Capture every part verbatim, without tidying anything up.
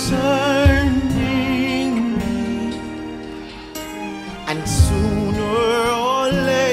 concerning me, and sooner or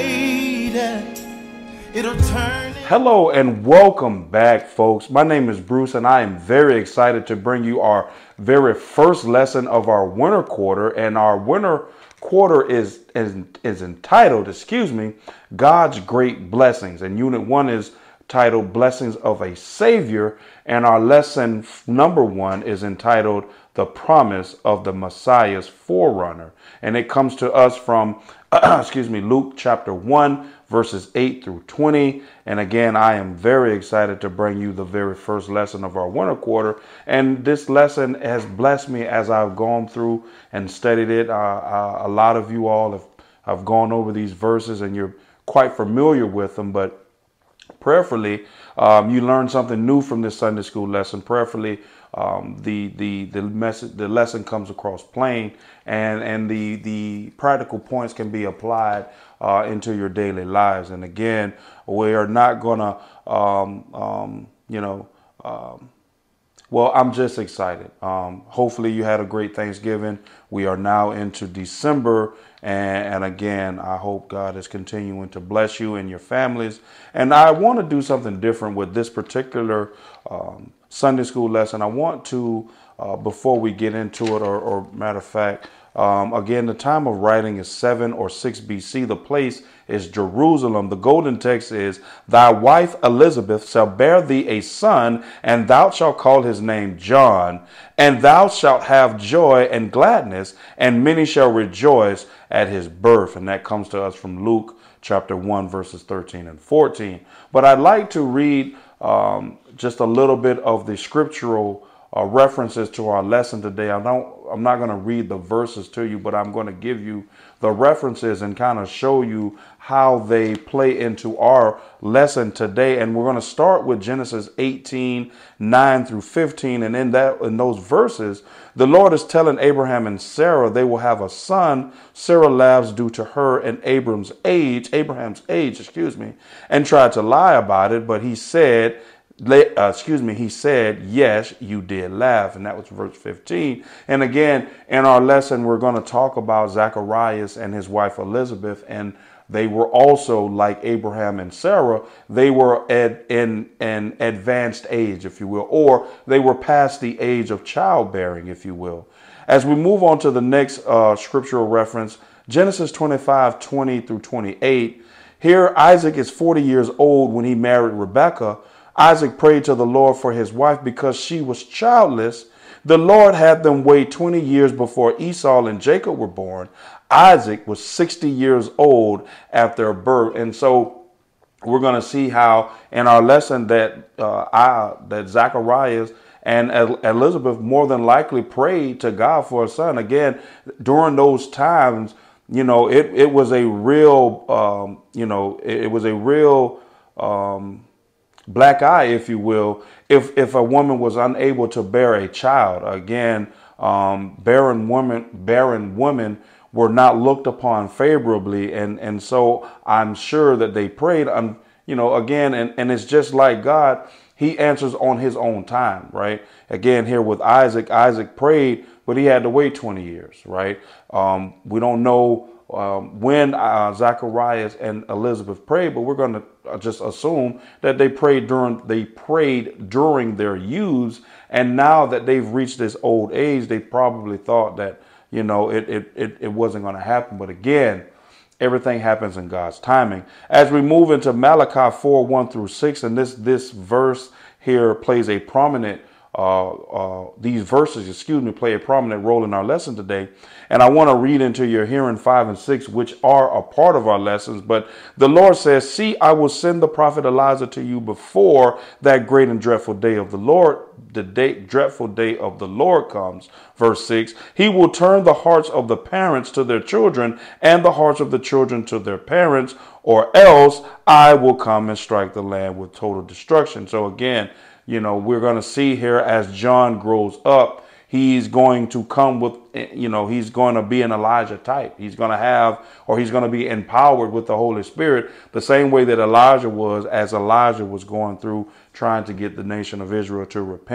later it'll turn. Hello and welcome back, folks. My name is Bruce and I am very excited to bring you our very first lesson of our winter quarter. And our winter quarter is is, is entitled, excuse me, God's Great Blessings. And unit one is titled Blessings of a Savior. And our lesson number one is entitled The Promise of the Messiah's Forerunner. And it comes to us from, excuse me, Luke chapter one, verses eight through twenty. And again, I am very excited to bring you the very first lesson of our winter quarter. And this lesson has blessed me as I've gone through and studied it. Uh, uh, a lot of you all have, have gone over these verses and you're quite familiar with them, but prayerfully, um, you learn something new from this Sunday school lesson. Prayerfully, um, the the the message, the lesson comes across plain, and and the the practical points can be applied uh, into your daily lives. And again, we are not gonna, um, um, you know. Um, Well, I'm just excited. Um, hopefully you had a great Thanksgiving. We are now into December. And, and again, I hope God is continuing to bless you and your families. And I want to do something different with this particular um, Sunday school lesson. I want to, uh, before we get into it, or, or matter of fact, Um, again, the time of writing is seven or six B C. The place is Jerusalem. The golden text is, Thy wife Elizabeth shall bear thee a son, and thou shalt call his name John. And thou shalt have joy and gladness, and many shall rejoice at his birth. And that comes to us from Luke chapter one, verses thirteen and fourteen. But I'd like to read um, just a little bit of the scriptural Uh, references to our lesson today. I don't, I'm not going to read the verses to you, but I'm going to give you the references and kind of show you how they play into our lesson today. And we're going to start with Genesis eighteen, nine through fifteen. And in that, in those verses, the Lord is telling Abraham and Sarah they will have a son. Sarah laughs due to her and Abram's age, Abraham's age, excuse me, and tried to lie about it. But he said, Uh, excuse me, he said, yes, you did laugh. And that was verse fifteen. And again, in our lesson, we're going to talk about Zacharias and his wife Elizabeth. And they were also like Abraham and Sarah. They were at in an advanced age, if you will, or they were past the age of childbearing, if you will. As we move on to the next uh, scriptural reference, Genesis twenty-five, twenty through twenty-eight. Here, Isaac is forty years old when he married Rebekah. Isaac prayed to the Lord for his wife because she was childless. The Lord had them wait twenty years before Esau and Jacob were born. Isaac was sixty years old after her birth. And so we're going to see how in our lesson that uh, I, that Zacharias and Elizabeth more than likely prayed to God for a son. Again, during those times, you know, it, it was a real, um, you know, it, it was a real, um, black eye, if you will, if if a woman was unable to bear a child. Again, um, barren women, barren women were not looked upon favorably, and and so I'm sure that they prayed. Um, you know, again, and and it's just like God; He answers on His own time, right? Again, here with Isaac, Isaac prayed, but he had to wait twenty years, right? Um, we don't know Um, when uh, Zacharias and Elizabeth prayed, but we're going to just assume that they prayed during they prayed during their youths, and now that they've reached this old age, they probably thought that, you know, it it it, it wasn't going to happen. But again, everything happens in God's timing. As we move into Malachi four, one through six, and this this verse here plays a prominent Uh, uh, these verses, excuse me, play a prominent role in our lesson today. And I want to read into your hearing five and six, which are a part of our lessons. But the Lord says, see, I will send the prophet Elijah to you before that great and dreadful day of the Lord, the day, dreadful day of the Lord comes. Verse six, he will turn the hearts of the parents to their children and the hearts of the children to their parents, or else I will come and strike the land with total destruction. So again, you know, we're going to see here as John grows up, he's going to come with, you know, he's going to be an Elijah type. He's going to have, or he's going to be empowered with the Holy Spirit, the same way that Elijah was, as Elijah was going through trying to get the nation of Israel to repent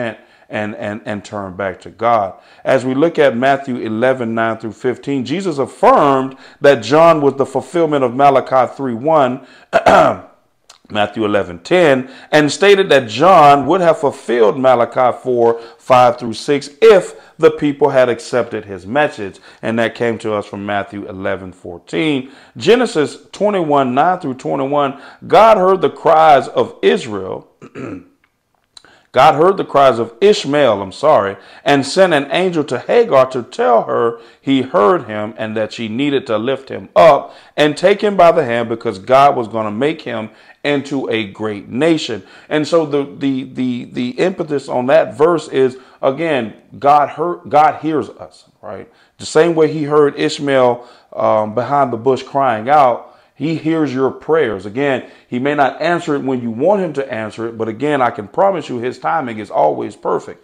and, and, and turn back to God. As we look at Matthew eleven, nine through fifteen, Jesus affirmed that John was the fulfillment of Malachi three, one, Matthew eleven, ten, and stated that John would have fulfilled Malachi four, five through six if the people had accepted his message. And that came to us from Matthew eleven, fourteen. Genesis twenty-one, nine through twenty-one, God heard the cries of Israel. God heard the cries of Ishmael, I'm sorry, and sent an angel to Hagar to tell her he heard him and that she needed to lift him up and take him by the hand because God was going to make him into a great nation. And so the the the the impetus on that verse is, again, God heard, God hears us, right? The same way he heard Ishmael um, behind the bush crying out. He hears your prayers. Again, he may not answer it when you want him to answer it, but again, I can promise you his timing is always perfect.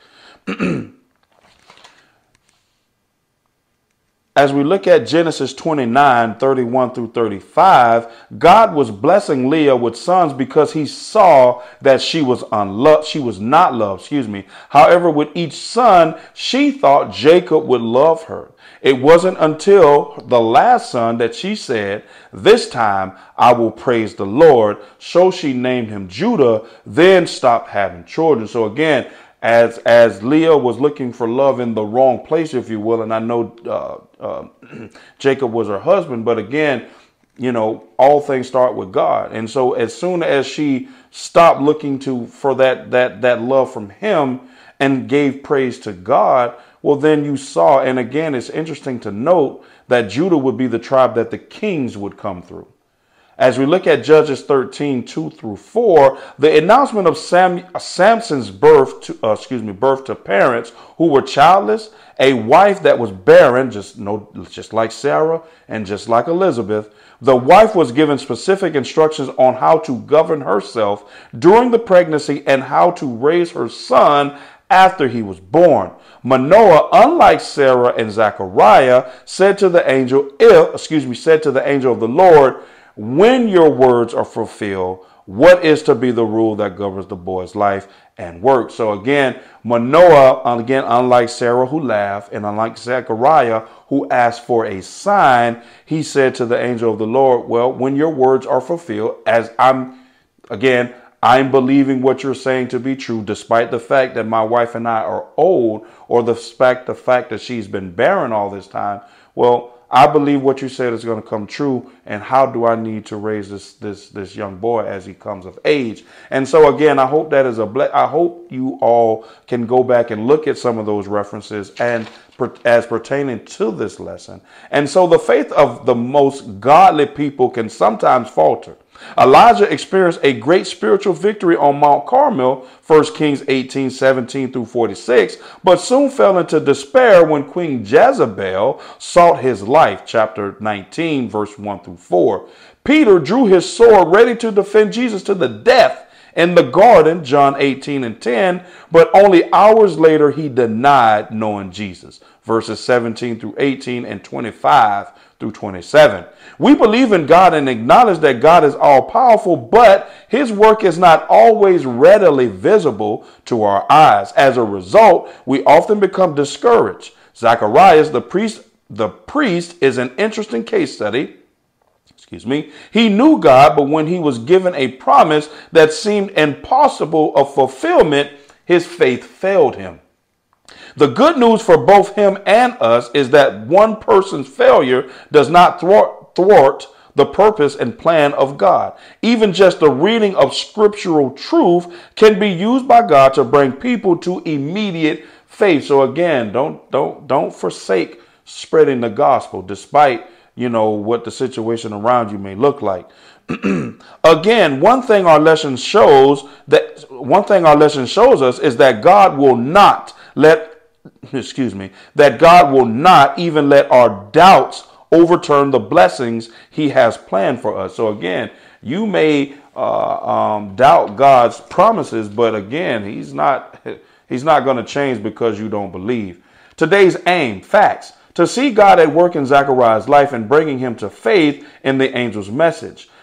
As we look at Genesis twenty-nine, thirty-one through thirty-five, God was blessing Leah with sons because he saw that she was unloved. She was not loved, excuse me. However, with each son, she thought Jacob would love her. It wasn't until the last son that she said, "This time I will praise the Lord." So she named him Judah, then stopped having children. So again, As as Leah was looking for love in the wrong place, if you will, and I know uh, uh, Jacob was her husband, but again, you know, all things start with God. And so as soon as she stopped looking to for that that that love from him and gave praise to God, well, then you saw, and again, it's interesting to note that Judah would be the tribe that the kings would come through. As we look at Judges thirteen, two through four, the announcement of Sam, Samson's birth to, uh, excuse me, birth to parents who were childless, a wife that was barren, just, no, just like Sarah and just like Elizabeth, the wife was given specific instructions on how to govern herself during the pregnancy and how to raise her son after he was born. Manoah, unlike Sarah and Zechariah, said to the angel, if, excuse me, said to the angel of the Lord, "When your words are fulfilled, what is to be the rule that governs the boy's life and work?" So again, Manoah, again, unlike Sarah who laughed and unlike Zechariah who asked for a sign, he said to the angel of the Lord, well, when your words are fulfilled, as I'm, again, I'm believing what you're saying to be true, despite the fact that my wife and I are old, or the fact, the fact that she's been barren all this time. Well, I believe what you said is going to come true. And how do I need to raise this this this young boy as he comes of age? And so again, I hope that is a ble- I hope you all can go back and look at some of those references and per- as pertaining to this lesson. And so the faith of the most godly people can sometimes falter. Elijah experienced a great spiritual victory on Mount Carmel, First Kings eighteen, seventeen through forty-six, but soon fell into despair when Queen Jezebel sought his life, chapter nineteen, verse one through four. Peter drew his sword ready to defend Jesus to the death in the garden, John eighteen and ten, but only hours later he denied knowing Jesus, verses seventeen through eighteen and twenty-five through twenty-seven. We believe in God and acknowledge that God is all powerful, but his work is not always readily visible to our eyes. As a result, we often become discouraged. Zacharias, the priest, the priest is an interesting case study. Excuse me. He knew God, but when he was given a promise that seemed impossible of fulfillment, his faith failed him. The good news for both him and us is that one person's failure does not thwart, thwart the purpose and plan of God. Even just the reading of scriptural truth can be used by God to bring people to immediate faith. So again, don't don't don't forsake spreading the gospel, despite, you know, what the situation around you may look like. Again, one thing our lesson shows that one thing our lesson shows us is that God will not let excuse me, that God will not even let our doubts overturn the blessings he has planned for us. So again, you may uh, um, doubt God's promises, but again, he's not, he's not going to change because you don't believe. Today's aim, facts, to see God at work in Zechariah's life and bringing him to faith in the angel's message.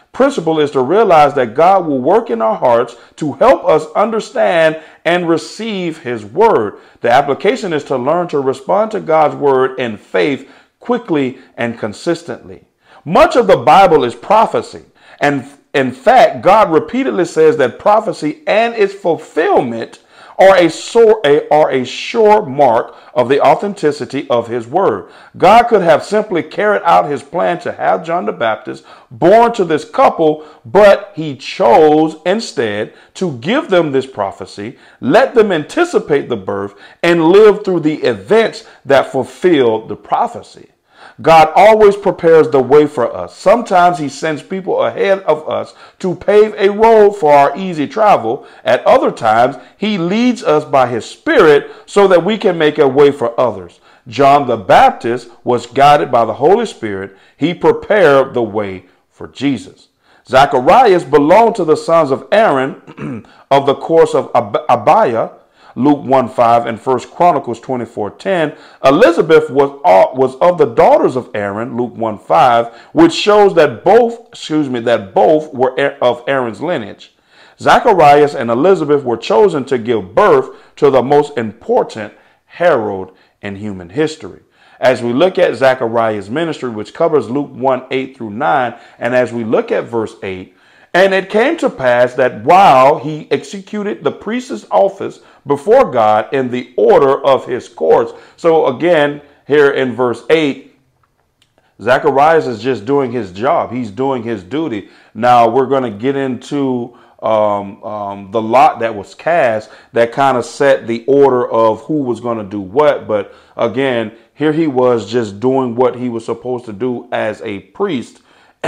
principle is to realize that God will work in our hearts to help us understand and receive his word. The application is to learn to respond to God's word in faith quickly and consistently. Much of the Bible is prophecy. And in fact, God repeatedly says that prophecy and its fulfillment are a, sure, a, are a sure mark of the authenticity of his word. God could have simply carried out his plan to have John the Baptist born to this couple, but he chose instead to give them this prophecy, let them anticipate the birth, and live through the events that fulfilled the prophecy. God always prepares the way for us. Sometimes he sends people ahead of us to pave a road for our easy travel. At other times, he leads us by his Spirit so that we can make a way for others. John the Baptist was guided by the Holy Spirit. He prepared the way for Jesus. Zacharias belonged to the sons of Aaron of the course of Ab- Abiah, Luke one five and First Chronicles twenty-four ten. Elizabeth was, uh, was of the daughters of Aaron, Luke one five, which shows that both, excuse me, that both were of Aaron's lineage. Zacharias and Elizabeth were chosen to give birth to the most important herald in human history. As we look at Zacharias' ministry, which covers Luke one eight through nine, and as we look at verse eight, and it came to pass that while he executed the priest's office before God in the order of his course. So again, here in verse eight, Zacharias is just doing his job. He's doing his duty. Now we're going to get into um, um, the lot that was cast that kind of set the order of who was going to do what. But again, here he was just doing what he was supposed to do as a priest.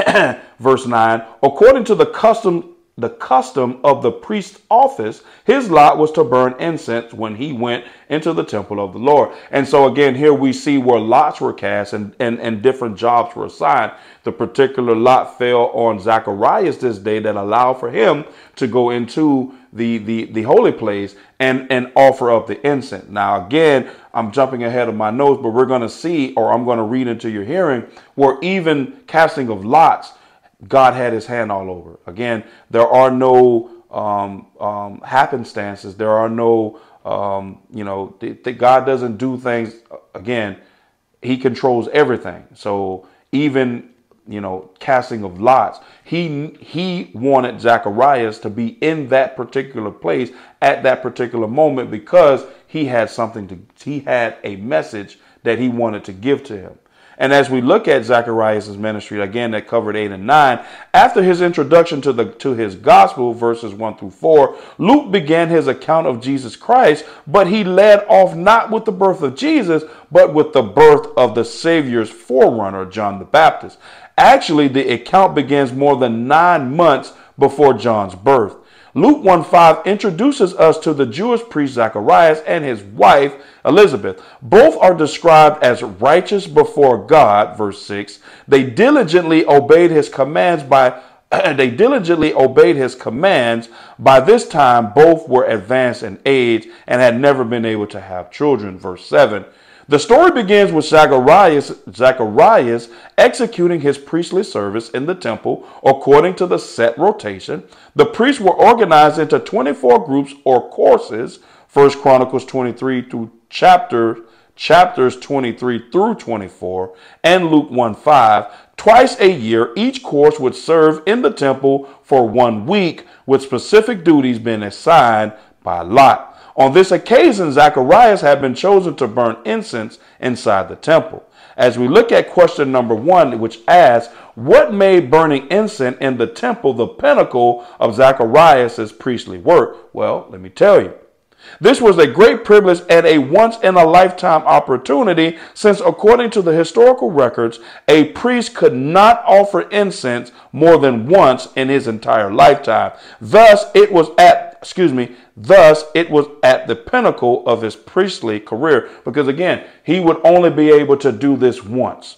Verse nine, according to the custom the custom of the priest's office, his lot was to burn incense when he went into the temple of the Lord. And so again, here we see where lots were cast and, and, and different jobs were assigned. The particular lot fell on Zacharias this day that allowed for him to go into the, the, the holy place and, and offer up the incense. Now, again, I'm jumping ahead of my notes, but we're going to see, or I'm going to read into your hearing, where even casting of lots, God had his hand all over. Again, there are no um, um, happenstances. There are no, um, you know, th- th- God doesn't do things. Again, he controls everything. So even, you know, casting of lots, he he wanted Zacharias to be in that particular place at that particular moment because he had something to, he had a message that he wanted to give to him. And as we look at Zacharias' ministry, again, that covered eight and nine, after his introduction to the to his gospel, verses one through four, Luke began his account of Jesus Christ, but he led off not with the birth of Jesus, but with the birth of the Savior's forerunner, John the Baptist. Actually, the account begins more than nine months before John's birth. Luke one five introduces us to the Jewish priest Zacharias and his wife Elizabeth. Both are described as righteous before God, verse six. They diligently obeyed his commands by they diligently obeyed his commands. By this time, both were advanced in age and had never been able to have children, verse seven. The story begins with Zacharias, Zacharias executing his priestly service in the temple according to the set rotation. The priests were organized into twenty-four groups or courses, First Chronicles twenty-three through chapter, chapters twenty-three through twenty-four, and Luke one five. Twice a year, each course would serve in the temple for one week, with specific duties being assigned by lot. On this occasion, Zacharias had been chosen to burn incense inside the temple. As we look at question number one, which asks, what made burning incense in the temple the pinnacle of Zacharias' priestly work? Well, let me tell you. This was a great privilege and a once-in-a-lifetime opportunity, since according to the historical records, a priest could not offer incense more than once in his entire lifetime. Thus, it was at, excuse me, thus it was at the pinnacle of his priestly career, because again, he would only be able to do this once.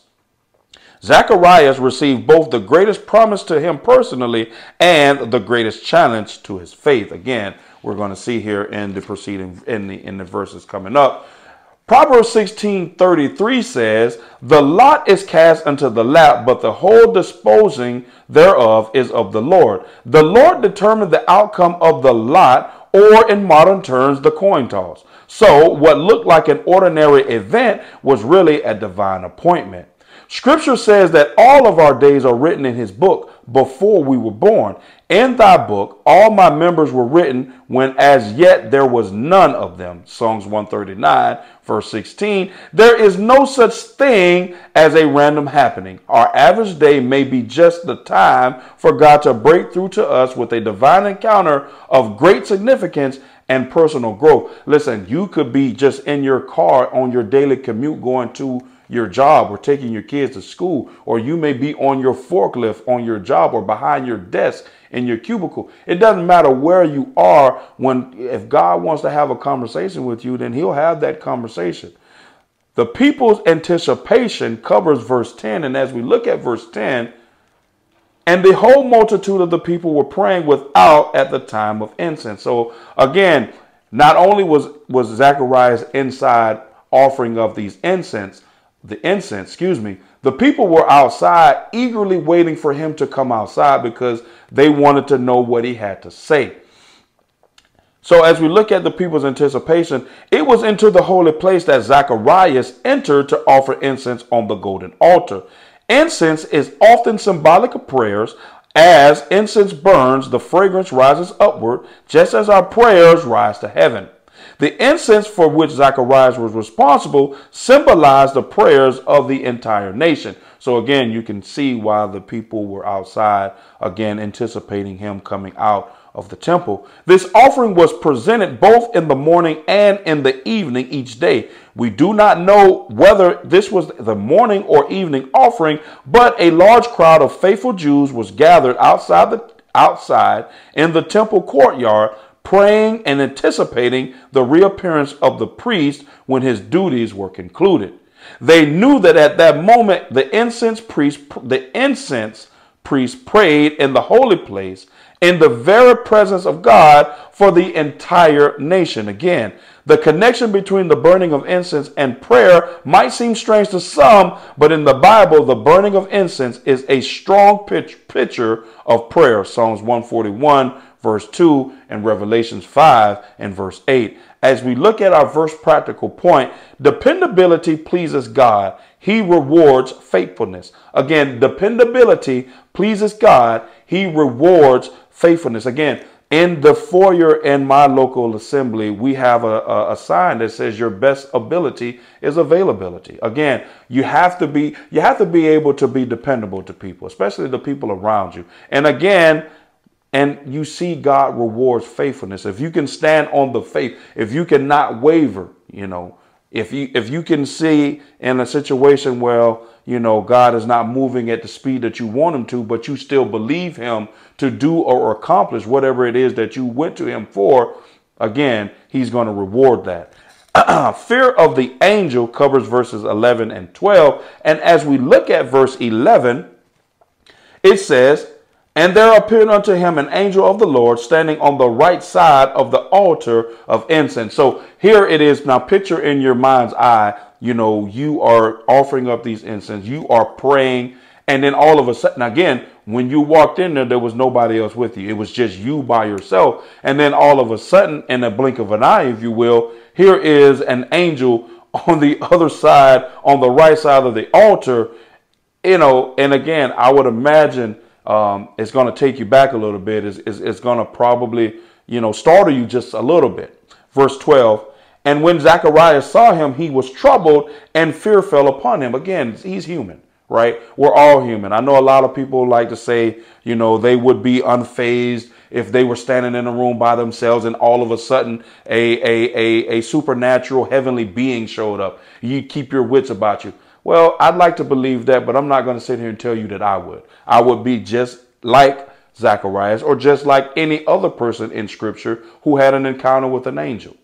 Zacharias received both the greatest promise to him personally and the greatest challenge to his faith. Again, we're going to see here in the proceeding in the in the verses coming up. Proverbs sixteen thirty-three says, the lot is cast into the lap, but the whole disposing thereof is of the Lord. The Lord determined the outcome of the lot, or in modern terms, the coin toss. So what looked like an ordinary event was really a divine appointment. Scripture says that all of our days are written in his book before we were born. In thy book, all my members were written when as yet there was none of them. Psalms one thirty-nine, verse sixteen. There is no such thing as a random happening. Our average day may be just the time for God to break through to us with a divine encounter of great significance and personal growth. Listen, you could be just in your car on your daily commute going to your job or taking your kids to school, or you may be on your forklift on your job or behind your desk in your cubicle. It doesn't matter where you are. When if God wants to have a conversation with you, then he'll have that conversation. The people's anticipation covers verse ten. And as we look at verse ten, and the whole multitude of the people were praying without at the time of incense. So again, not only was, was Zacharias inside offering of these incense, the incense, excuse me, the people were outside eagerly waiting for him to come outside because they wanted to know what he had to say. So as we look at the people's anticipation, it was into the holy place that Zacharias entered to offer incense on the golden altar. Incense is often symbolic of prayers. As incense burns, the fragrance rises upward, just as our prayers rise to heaven. The incense for which Zacharias was responsible symbolized the prayers of the entire nation. So again, you can see why the people were outside, again, anticipating him coming out of the temple. This offering was presented both in the morning and in the evening each day. We do not know whether this was the morning or evening offering, but a large crowd of faithful Jews was gathered outside the outside in the temple courtyard, praying and anticipating the reappearance of the priest when his duties were concluded. They knew that at that moment the incense priest the incense priest prayed in the holy place in the very presence of God for the entire nation. Again, the connection between the burning of incense and prayer might seem strange to some, but in the Bible, the burning of incense is a strong pitch, picture of prayer. Psalms one forty-one, verse two, and Revelations five and verse eight. As we look at our verse practical point, dependability pleases God. He rewards faithfulness. Again, dependability pleases God. He rewards faithfulness. Again, in the foyer in my local assembly, we have a, a, a sign that says your best ability is availability. Again, you have to be you have to be able to be dependable to people, especially the people around you. And again, and you see God rewards faithfulness. If you can stand on the faith, if you cannot waver, you know, if you if you can see in a situation where, you know, God is not moving at the speed that you want him to, but you still believe him to do or accomplish whatever it is that you went to him for, again, he's going to reward that. Fear of the angel covers verses eleven and twelve. And as we look at verse eleven, it says, and there appeared unto him an angel of the Lord standing on the right side of the altar of incense. So here it is. Now picture in your mind's eye, you know, you are offering up these incense, you are praying, and then all of a sudden, again, when you walked in there, there was nobody else with you. It was just you by yourself. And then all of a sudden, in a blink of an eye, if you will, here is an angel on the other side, on the right side of the altar, you know, and again, I would imagine Um, it's going to take you back a little bit. It's, it's, it's going to probably, you know, startle you just a little bit. Verse twelve, and when Zacharias saw him, he was troubled and fear fell upon him. Again, he's human, right? We're all human. I know a lot of people like to say, you know, they would be unfazed if they were standing in a room by themselves and all of a sudden a, a, a, a supernatural heavenly being showed up. You keep your wits about you. Well, I'd like to believe that, but I'm not going to sit here and tell you that I would. I would be just like Zacharias or just like any other person in Scripture who had an encounter with an angel.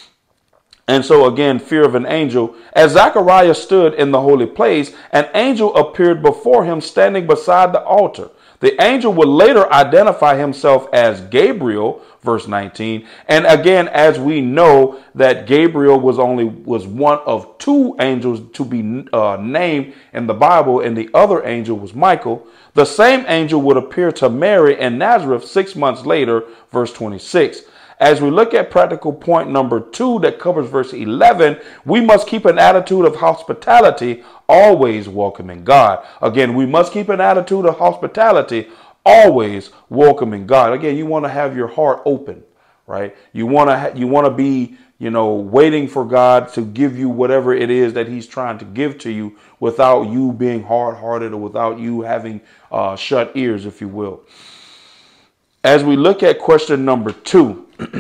And so again, fear of an angel. As Zacharias stood in the holy place, an angel appeared before him standing beside the altar. The angel would later identify himself as Gabriel, verse nineteen. And again, as we know that Gabriel was only was one of two angels to be uh, named in the Bible, and the other angel was Michael. The same angel would appear to Mary in Nazareth six months later, verse twenty-six. As we look at practical point number two that covers verse eleven, we must keep an attitude of hospitality, always welcoming God. Again, we must keep an attitude of hospitality, always welcoming God. Again, you want to have your heart open, right? You want to ha- you want to be, you know, waiting for God to give you whatever it is that he's trying to give to you without you being hard-hearted or without you having uh, shut ears, if you will. As we look at question number two,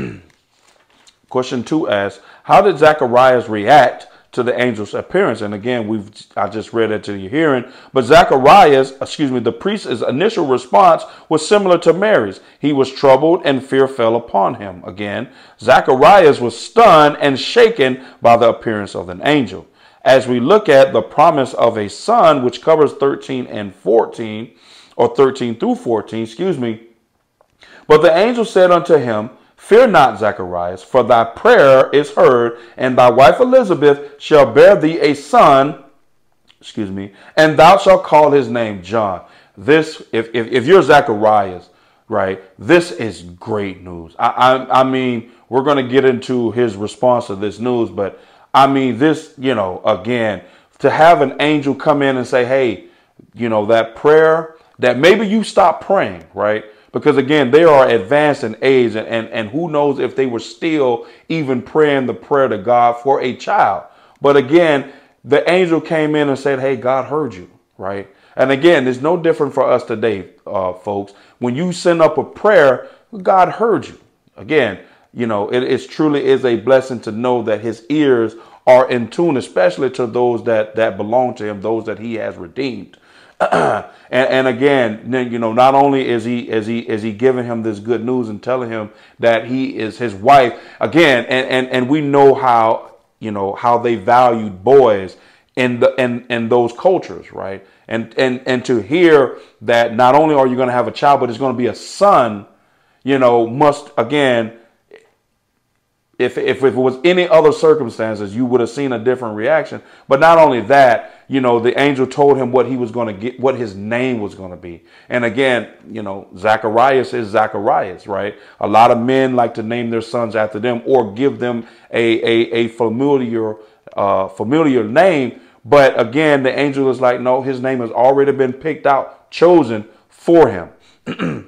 question two asks, how did Zacharias react to the angel's appearance? And again, we've I just read it to your hearing, but Zacharias, excuse me, the priest's initial response was similar to Mary's. He was troubled and fear fell upon him. Again, Zacharias was stunned and shaken by the appearance of an angel. As we look at the promise of a son, which covers thirteen and fourteen, or thirteen through fourteen, excuse me. But the angel said unto him, fear not, Zacharias, for thy prayer is heard, and thy wife Elizabeth shall bear thee a son, excuse me, and thou shalt call his name John. This, if, if, if you're Zacharias, right, this is great news. I, I, I mean, we're going to get into his response to this news, but I mean, this, you know, again, to have an angel come in and say, hey, you know, that prayer that maybe you stopped praying, right? Because, again, they are advanced in age, and, and, and who knows if they were still even praying the prayer to God for a child. But, again, the angel came in and said, hey, God heard you, right? And, again, it's no different for us today, uh, folks. When you send up a prayer, God heard you. Again, you know, it is truly is a blessing to know that his ears are in tune, especially to those that, that belong to him, those that he has redeemed. and, and again, you know, not only is he is he is he giving him this good news and telling him that he is his wife again, and and, and we know how, you know, how they valued boys in the in, in those cultures, right? And and and to hear that not only are you going to have a child, but it's going to be a son, you know, must again. If, if, if it was any other circumstances, you would have seen a different reaction. But not only that, you know, the angel told him what he was going to get, what his name was going to be. And again, you know, Zacharias is Zacharias, right? A lot of men like to name their sons after them or give them a, a, a familiar, uh, familiar name. But again, the angel is like, no, his name has already been picked out, chosen for him.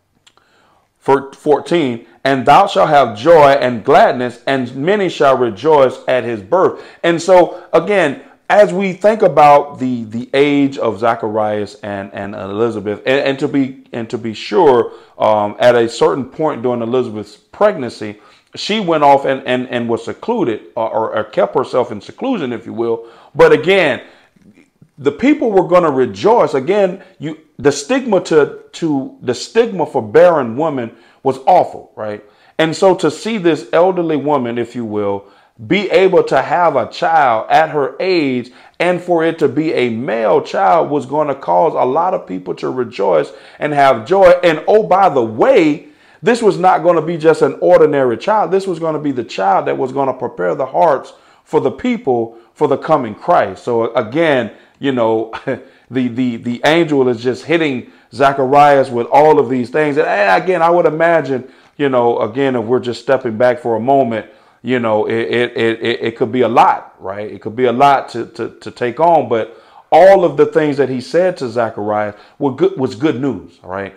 For fourteen, and thou shalt have joy and gladness, and many shall rejoice at his birth. And so, again, as we think about the the age of Zacharias and and Elizabeth, and, and to be and to be sure, um, at a certain point during Elizabeth's pregnancy, she went off and and, and was secluded, or, or kept herself in seclusion, if you will. But again, the people were going to rejoice. Again, you the stigma to to the stigma for barren women was awful, right? And so to see this elderly woman, if you will, be able to have a child at her age, and for it to be a male child, was going to cause a lot of people to rejoice and have joy. And oh, by the way, this was not going to be just an ordinary child. This was going to be the child that was going to prepare the hearts for the people for the coming Christ. So again, you know, the, the, the angel is just hitting Zacharias with all of these things. And again, I would imagine, you know, again, if we're just stepping back for a moment, you know, it, it, it, it could be a lot, right? It could be a lot to, to, to take on. But all of the things that he said to Zacharias were good, was good news, all right?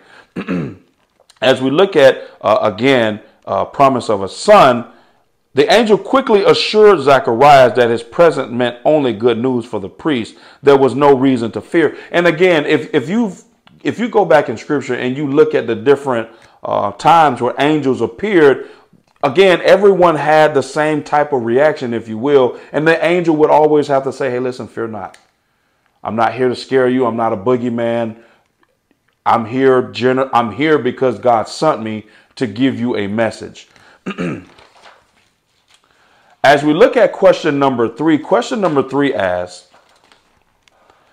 As we look at, uh, again, uh, promise of a son, the angel quickly assured Zacharias that his presence meant only good news for the priest. There was no reason to fear. And again, if, if, you if you go back in scripture and you look at the different uh, times where angels appeared, again, everyone had the same type of reaction, if you will. And the angel would always have to say, hey, listen, fear not. I'm not here to scare you. I'm not a boogeyman. I'm here, I'm here because God sent me to give you a message. As we look at question number three, question number three asks,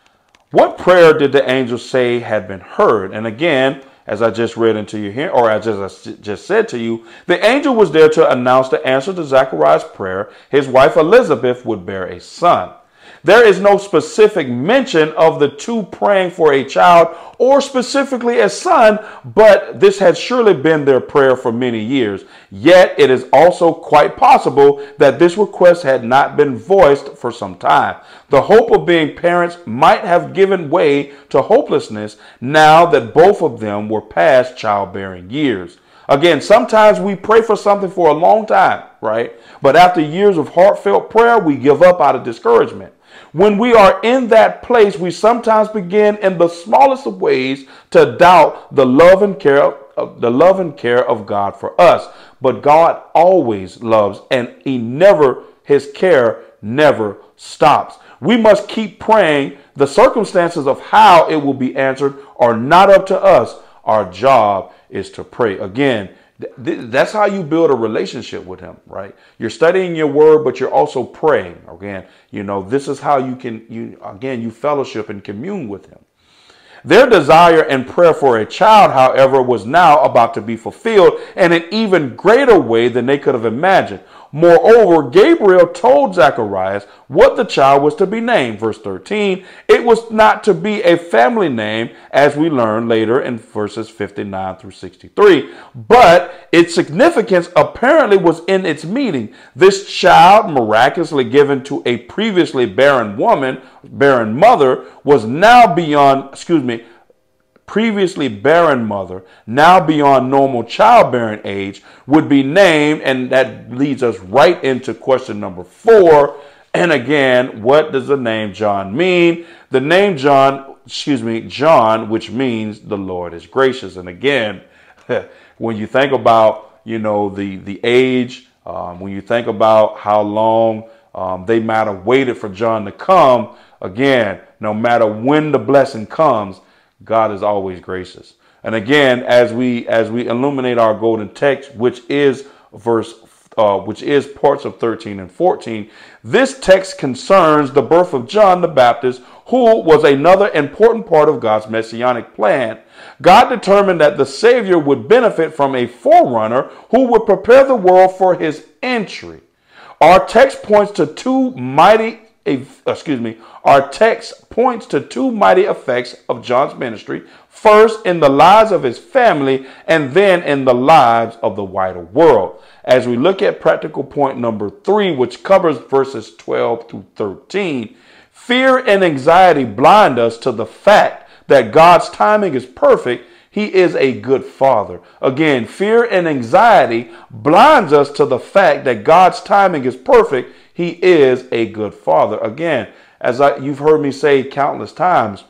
What prayer did the angel say had been heard? And again, as I just read into you here, or as I just said to you, the angel was there to announce the answer to Zechariah's prayer. His wife Elizabeth would bear a son. There is no specific mention of the two praying for a child or specifically a son, but this had surely been their prayer for many years. Yet it is also quite possible that this request had not been voiced for some time. The hope of being parents might have given way to hopelessness now that both of them were past childbearing years. Again, sometimes we pray for something for a long time, right? But after years of heartfelt prayer, we give up out of discouragement. When we are in that place, we sometimes begin in the smallest of ways to doubt the love and care of the love and care of God for us. But God always loves, and he never, his care never stops. We must keep praying. The circumstances of how it will be answered are not up to us. Our job is to pray. Again, that's how you build a relationship with him, right? You're studying your word, but you're also praying. Again, you know, this is how you can, you again, you fellowship and commune with him. Their desire and prayer for a child, however, was now about to be fulfilled in an even greater way than they could have imagined. Moreover, Gabriel told Zacharias what the child was to be named. Verse thirteen, it was not to be a family name, as we learn later in verses fifty-nine through sixty-three, but its significance apparently was in its meaning. This child, miraculously given to a previously barren woman, barren mother, was now beyond, excuse me, previously barren mother, now beyond normal childbearing age, would be named, and that leads us right into question number four. And again, what does the name John mean? The name John, excuse me, John, which means the Lord is gracious. And again, when you think about, you know, the, the age, um, when you think about how long um, they might have waited for John to come, again, no matter when the blessing comes, God is always gracious. And again, as we as we illuminate our golden text, which is verse, uh, which is parts of thirteen and fourteen, this text concerns the birth of John the Baptist, who was another important part of God's messianic plan. God determined that the Savior would benefit from a forerunner who would prepare the world for his entry. Our text points to two mighty excuse me, our text points to two mighty effects of John's ministry, first in the lives of his family and then in the lives of the wider world. As we look at practical point number three, which covers verses twelve through thirteen, fear and anxiety blind us to the fact that God's timing is perfect. He is a good father. Again, fear and anxiety blinds us to the fact that God's timing is perfect. He is a good father. Again, as I, you've heard me say countless times,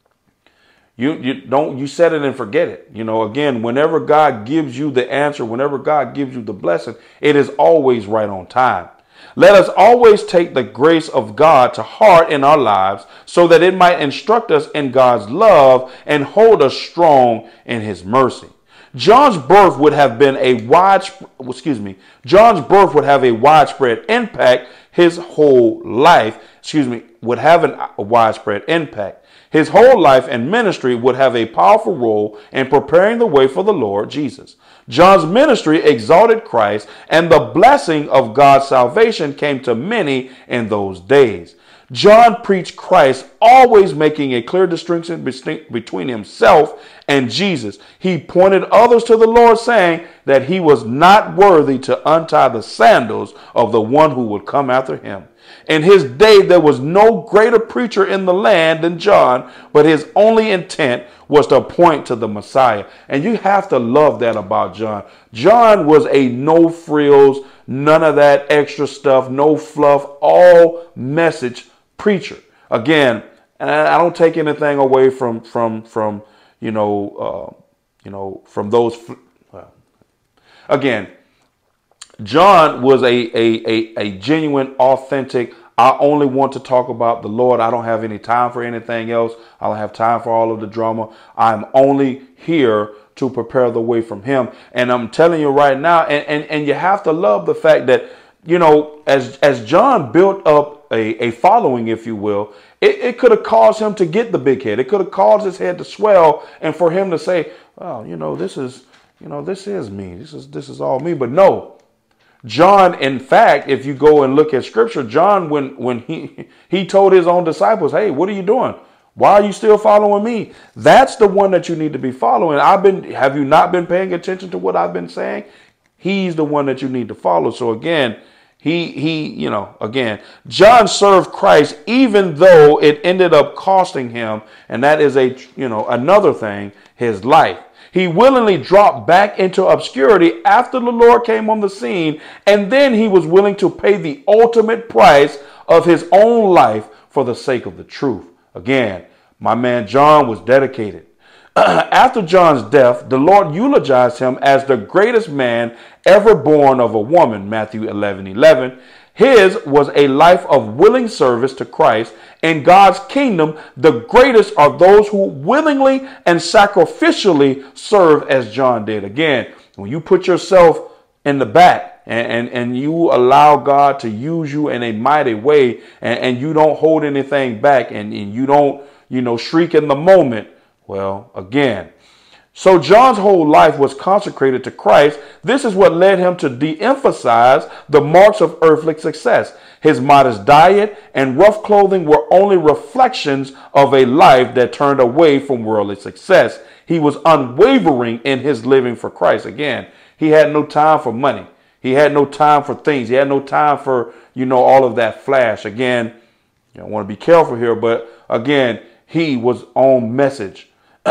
you, you don't, you set it and forget it. You know, again, whenever God gives you the answer, whenever God gives you the blessing, it is always right on time. Let us always take the grace of God to heart in our lives so that it might instruct us in God's love and hold us strong in his mercy. John's birth would have been a wide, excuse me, John's birth would have a widespread impact. His whole life, excuse me, would have an, a widespread impact. His whole life and ministry would have a powerful role in preparing the way for the Lord Jesus. John's ministry exalted Christ, and the blessing of God's salvation came to many in those days. John preached Christ, always making a clear distinction between himself and Jesus. He pointed others to the Lord, saying that he was not worthy to untie the sandals of the one who would come after him. In his day, there was no greater preacher in the land than John, but his only intent was to point to the Messiah. And you have to love that about John. John was a no frills, none of that extra stuff, no fluff, all message preacher. Again, and I don't take anything away from from from you know uh, you know from those. Well, again, John was a, a a a genuine, authentic. I only want to talk about the Lord. I don't have any time for anything else. I don't have time for all of the drama. I'm only here to prepare the way from him. And I'm telling you right now, and, and, and you have to love the fact that you know, as as John built up a, a following, if you will, it, it could have caused him to get the big head. It could have caused his head to swell, and for him to say, well, you know, this is, you know, this is me. This is this is all me. But no. John, in fact, if you go and look at scripture, John, when when he he told his own disciples, hey, what are you doing? Why are you still following me? That's the one that you need to be following. I've been, have you not been paying attention to what I've been saying? He's the one that you need to follow. So again, he, he, you know, again, John served Christ, even though it ended up costing him. And that is a, you know, another thing, his life. He willingly dropped back into obscurity after the Lord came on the scene. And then he was willing to pay the ultimate price of his own life for the sake of the truth. Again, my man John was dedicated. After John's death, the Lord eulogized him as the greatest man ever born of a woman, Matthew eleven eleven. His was a life of willing service to Christ. In God's kingdom, the greatest are those who willingly and sacrificially serve as John did. Again, when you put yourself in the back and, and, and you allow God to use you in a mighty way, and, and you don't hold anything back, and, and you don't, you know, shriek in the moment. Well, again, so John's whole life was consecrated to Christ. This is what led him to de-emphasize the marks of earthly success. His modest diet and rough clothing were only reflections of a life that turned away from worldly success. He was unwavering in his living for Christ. Again, he had no time for money. He had no time for things. He had no time for, you know, all of that flash. Again, you know, I want to be careful here, but again, he was on message.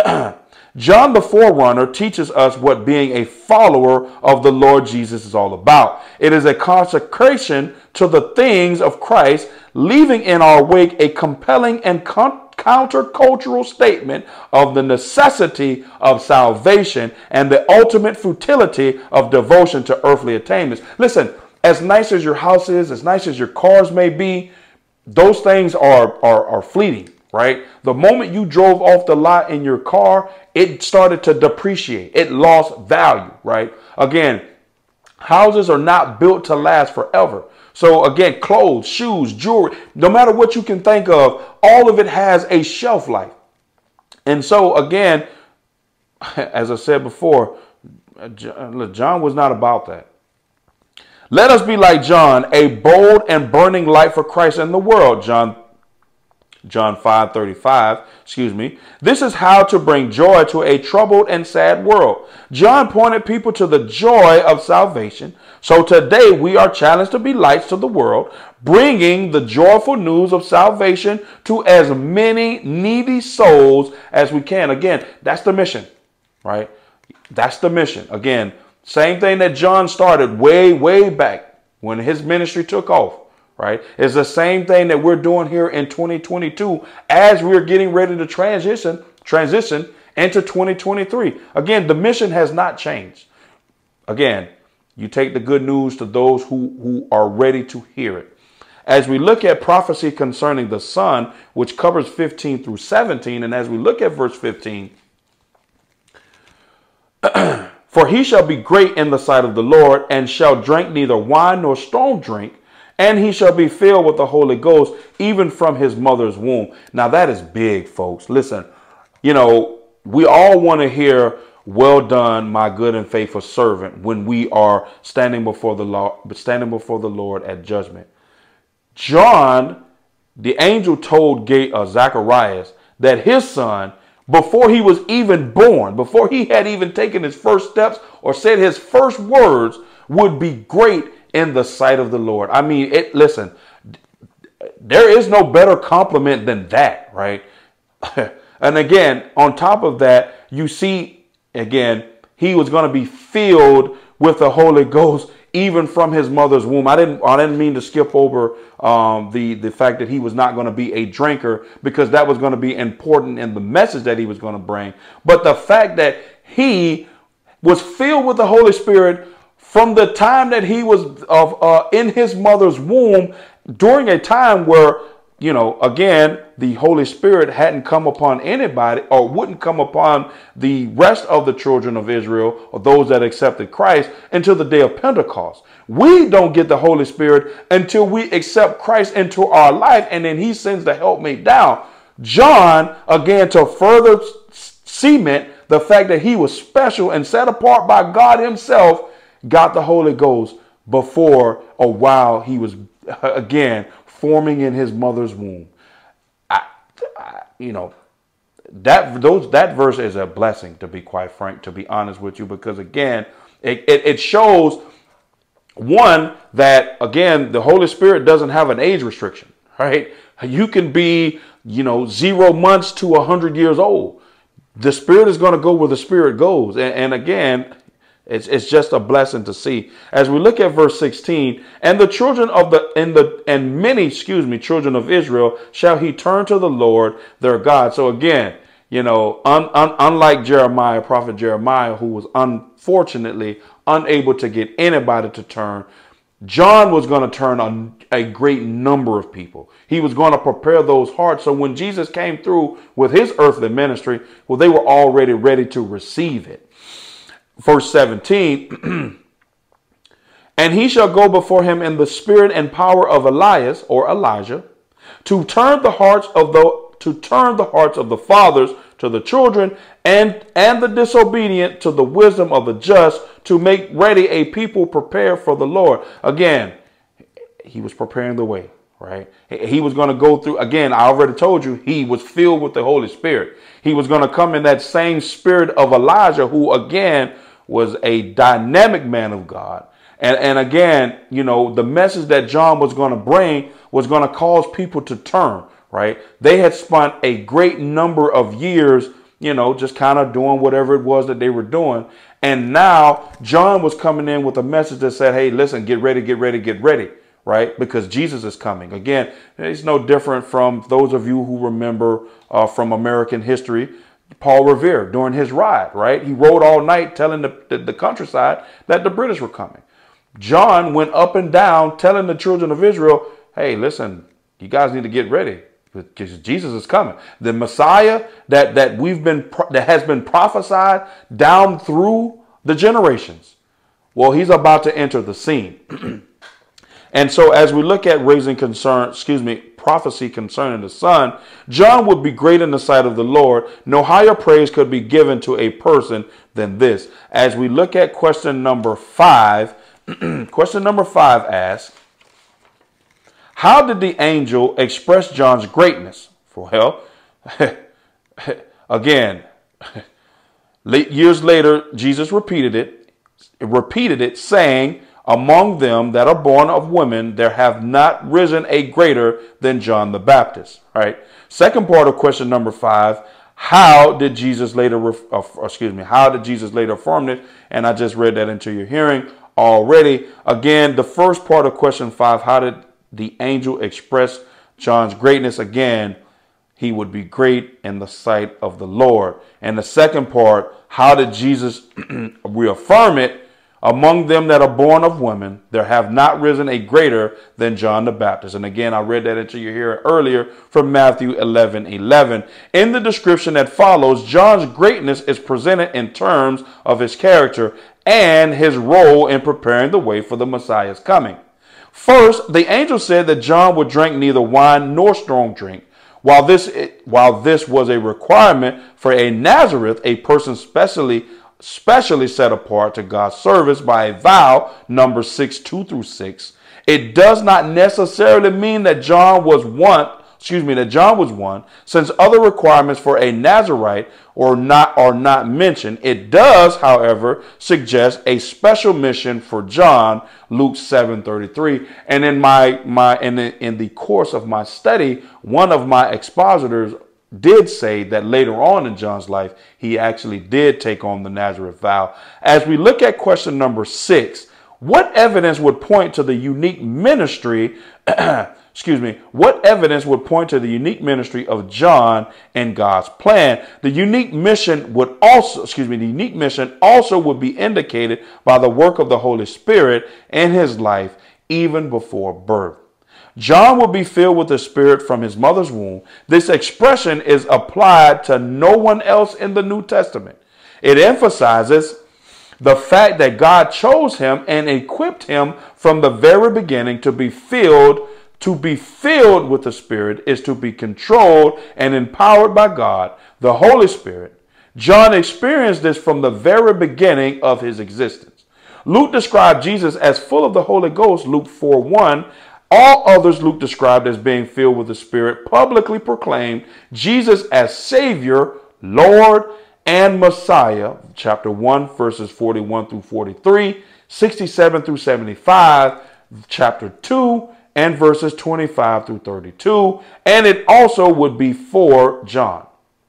John the Forerunner teaches us what being a follower of the Lord Jesus is all about. It is a consecration to the things of Christ, leaving in our wake a compelling and con- countercultural statement of the necessity of salvation and the ultimate futility of devotion to earthly attainments. Listen, as nice as your house is, as nice as your cars may be, those things are, are, are fleeting. Right? The moment you drove off the lot in your car, it started to depreciate. It lost value. Right? Again, houses are not built to last forever. So again, clothes, shoes, jewelry, no matter what you can think of, all of it has a shelf life. And so again, as I said before, John was not about that. Let us be like John, a bold and burning light for Christ in the world. John John five thirty-five, excuse me. This is how to bring joy to a troubled and sad world. John pointed people to the joy of salvation. So today we are challenged to be lights to the world, bringing the joyful news of salvation to as many needy souls as we can. Again, that's the mission, right? That's the mission. Again, same thing that John started way, way back when his ministry took off. Right? It's the same thing that we're doing here in twenty twenty-two as we're getting ready to transition, transition into twenty twenty-three. Again, the mission has not changed. Again, you take the good news to those who, who are ready to hear it. As we look at prophecy concerning the Son, which covers fifteen through seventeen, and as we look at verse fifteen, for he shall be great in the sight of the Lord, and shall drink neither wine nor strong drink, and he shall be filled with the Holy Ghost, even from his mother's womb. Now that is big, folks. Listen, you know, we all want to hear, well done, my good and faithful servant, when we are standing before the Lord, standing before the Lord at judgment. John, the angel told uh, Zacharias that his son, before he was even born, before he had even taken his first steps or said his first words, would be great in the sight of the Lord. I mean, it. Listen, there is no better compliment than that, right? And again, on top of that, you see, again, he was going to be filled with the Holy Ghost even from his mother's womb. I didn't I didn't mean to skip over um, the, the fact that he was not going to be a drinker, because that was going to be important in the message that he was going to bring. But the fact that he was filled with the Holy Spirit from the time that he was of uh, in his mother's womb, during a time where you know, again, the Holy Spirit hadn't come upon anybody or wouldn't come upon the rest of the children of Israel or those that accepted Christ until the day of Pentecost. We don't get the Holy Spirit until we accept Christ into our life, and then he sends the helpmate down. John, again, to further cement the fact that he was special and set apart by God himself, got the Holy Ghost before or while he was, again, forming in his mother's womb. I, I, you know, that those that verse is a blessing, to be quite frank, to be honest with you, because again, it, it, it shows, one, that again, the Holy Spirit doesn't have an age restriction, right? You can be, you know, zero months to a hundred years old. The Spirit is going to go where the Spirit goes. And, and again, It's, it's just a blessing to see. As we look at verse sixteen, and the children of the, and the, and many, excuse me, children of Israel shall he turn to the Lord their God. So again, you know, un, un, unlike Jeremiah, prophet Jeremiah, who was unfortunately unable to get anybody to turn, John was going to turn on a great number of people. He was going to prepare those hearts. So when Jesus came through with his earthly ministry, well, they were already ready to receive it. Verse seventeen, and he shall go before him in the spirit and power of Elias or Elijah, to turn the hearts of the to turn the hearts of the fathers to the children, and and the disobedient to the wisdom of the just, to make ready a people prepared for the Lord. Again, he was preparing the way, right? He was going to go through, again, I already told you, he was filled with the Holy Spirit. He was going to come in that same spirit of Elijah, who again was a dynamic man of God. And, and again, you know, the message that John was going to bring was going to cause people to turn, right? They had spent a great number of years, you know, just kind of doing whatever it was that they were doing. And now John was coming in with a message that said, hey, listen, get ready, get ready, get ready, right? Because Jesus is coming. Again, it's no different from those of you who remember uh, from American history, Paul Revere during his ride, right? He rode all night telling the, the, the countryside that the British were coming. John went up and down telling the children of Israel, hey, listen, you guys need to get ready because Jesus is coming. The Messiah that, that we've been, that has been prophesied down through the generations. Well, he's about to enter the scene. And so as we look at raising concern, excuse me, prophecy concerning the Son, John would be great in the sight of the Lord. No higher praise could be given to a person than this. As we look at question number five, question number five asks, how did the angel express John's greatness? Well, again, years later, Jesus repeated it, repeated it saying, among them that are born of women, there have not risen a greater than John the Baptist. Right. Second part of question number five. How did Jesus later, uh, excuse me, how did Jesus later affirm it? And I just read that into your hearing already. Again, the first part of question five. How did the angel express John's greatness? Again, he would be great in the sight of the Lord. And the second part. How did Jesus reaffirm it? Among them that are born of women, there have not risen a greater than John the Baptist. And again, I read that into your hearing earlier from Matthew eleven eleven. In the description that follows, John's greatness is presented in terms of his character and his role in preparing the way for the Messiah's coming. First, the angel said that John would drink neither wine nor strong drink. While this, while this was a requirement for a Nazareth, a person specially specially set apart to God's service by a vow, Numbers six, two through six, it does not necessarily mean that John was one, excuse me, that John was one, since other requirements for a Nazarite or not are not mentioned. It does, however, suggest a special mission for John, Luke seven thirty-three. And in my my in the, in the course of my study, one of my expositors did say that later on in John's life, he actually did take on the Nazareth vow. As we look at question number six, what evidence would point to the unique ministry, excuse me, what evidence would point to the unique ministry of John and God's plan? The unique mission would also, excuse me, the unique mission also would be indicated by the work of the Holy Spirit in his life, even before birth. John will be filled with the Spirit from his mother's womb. This expression is applied to no one else in the New Testament. It emphasizes the fact that God chose him and equipped him from the very beginning to be filled. To be filled with the Spirit is to be controlled and empowered by God, the Holy Spirit. John experienced this from the very beginning of his existence. Luke described Jesus as full of the Holy Ghost, Luke four one. All others Luke described as being filled with the Spirit publicly proclaimed Jesus as Savior, Lord, and Messiah. Chapter one, verses forty-one through forty-three, sixty-seven through seventy-five, chapter two, and verses twenty-five through thirty-two, and it also would be for John.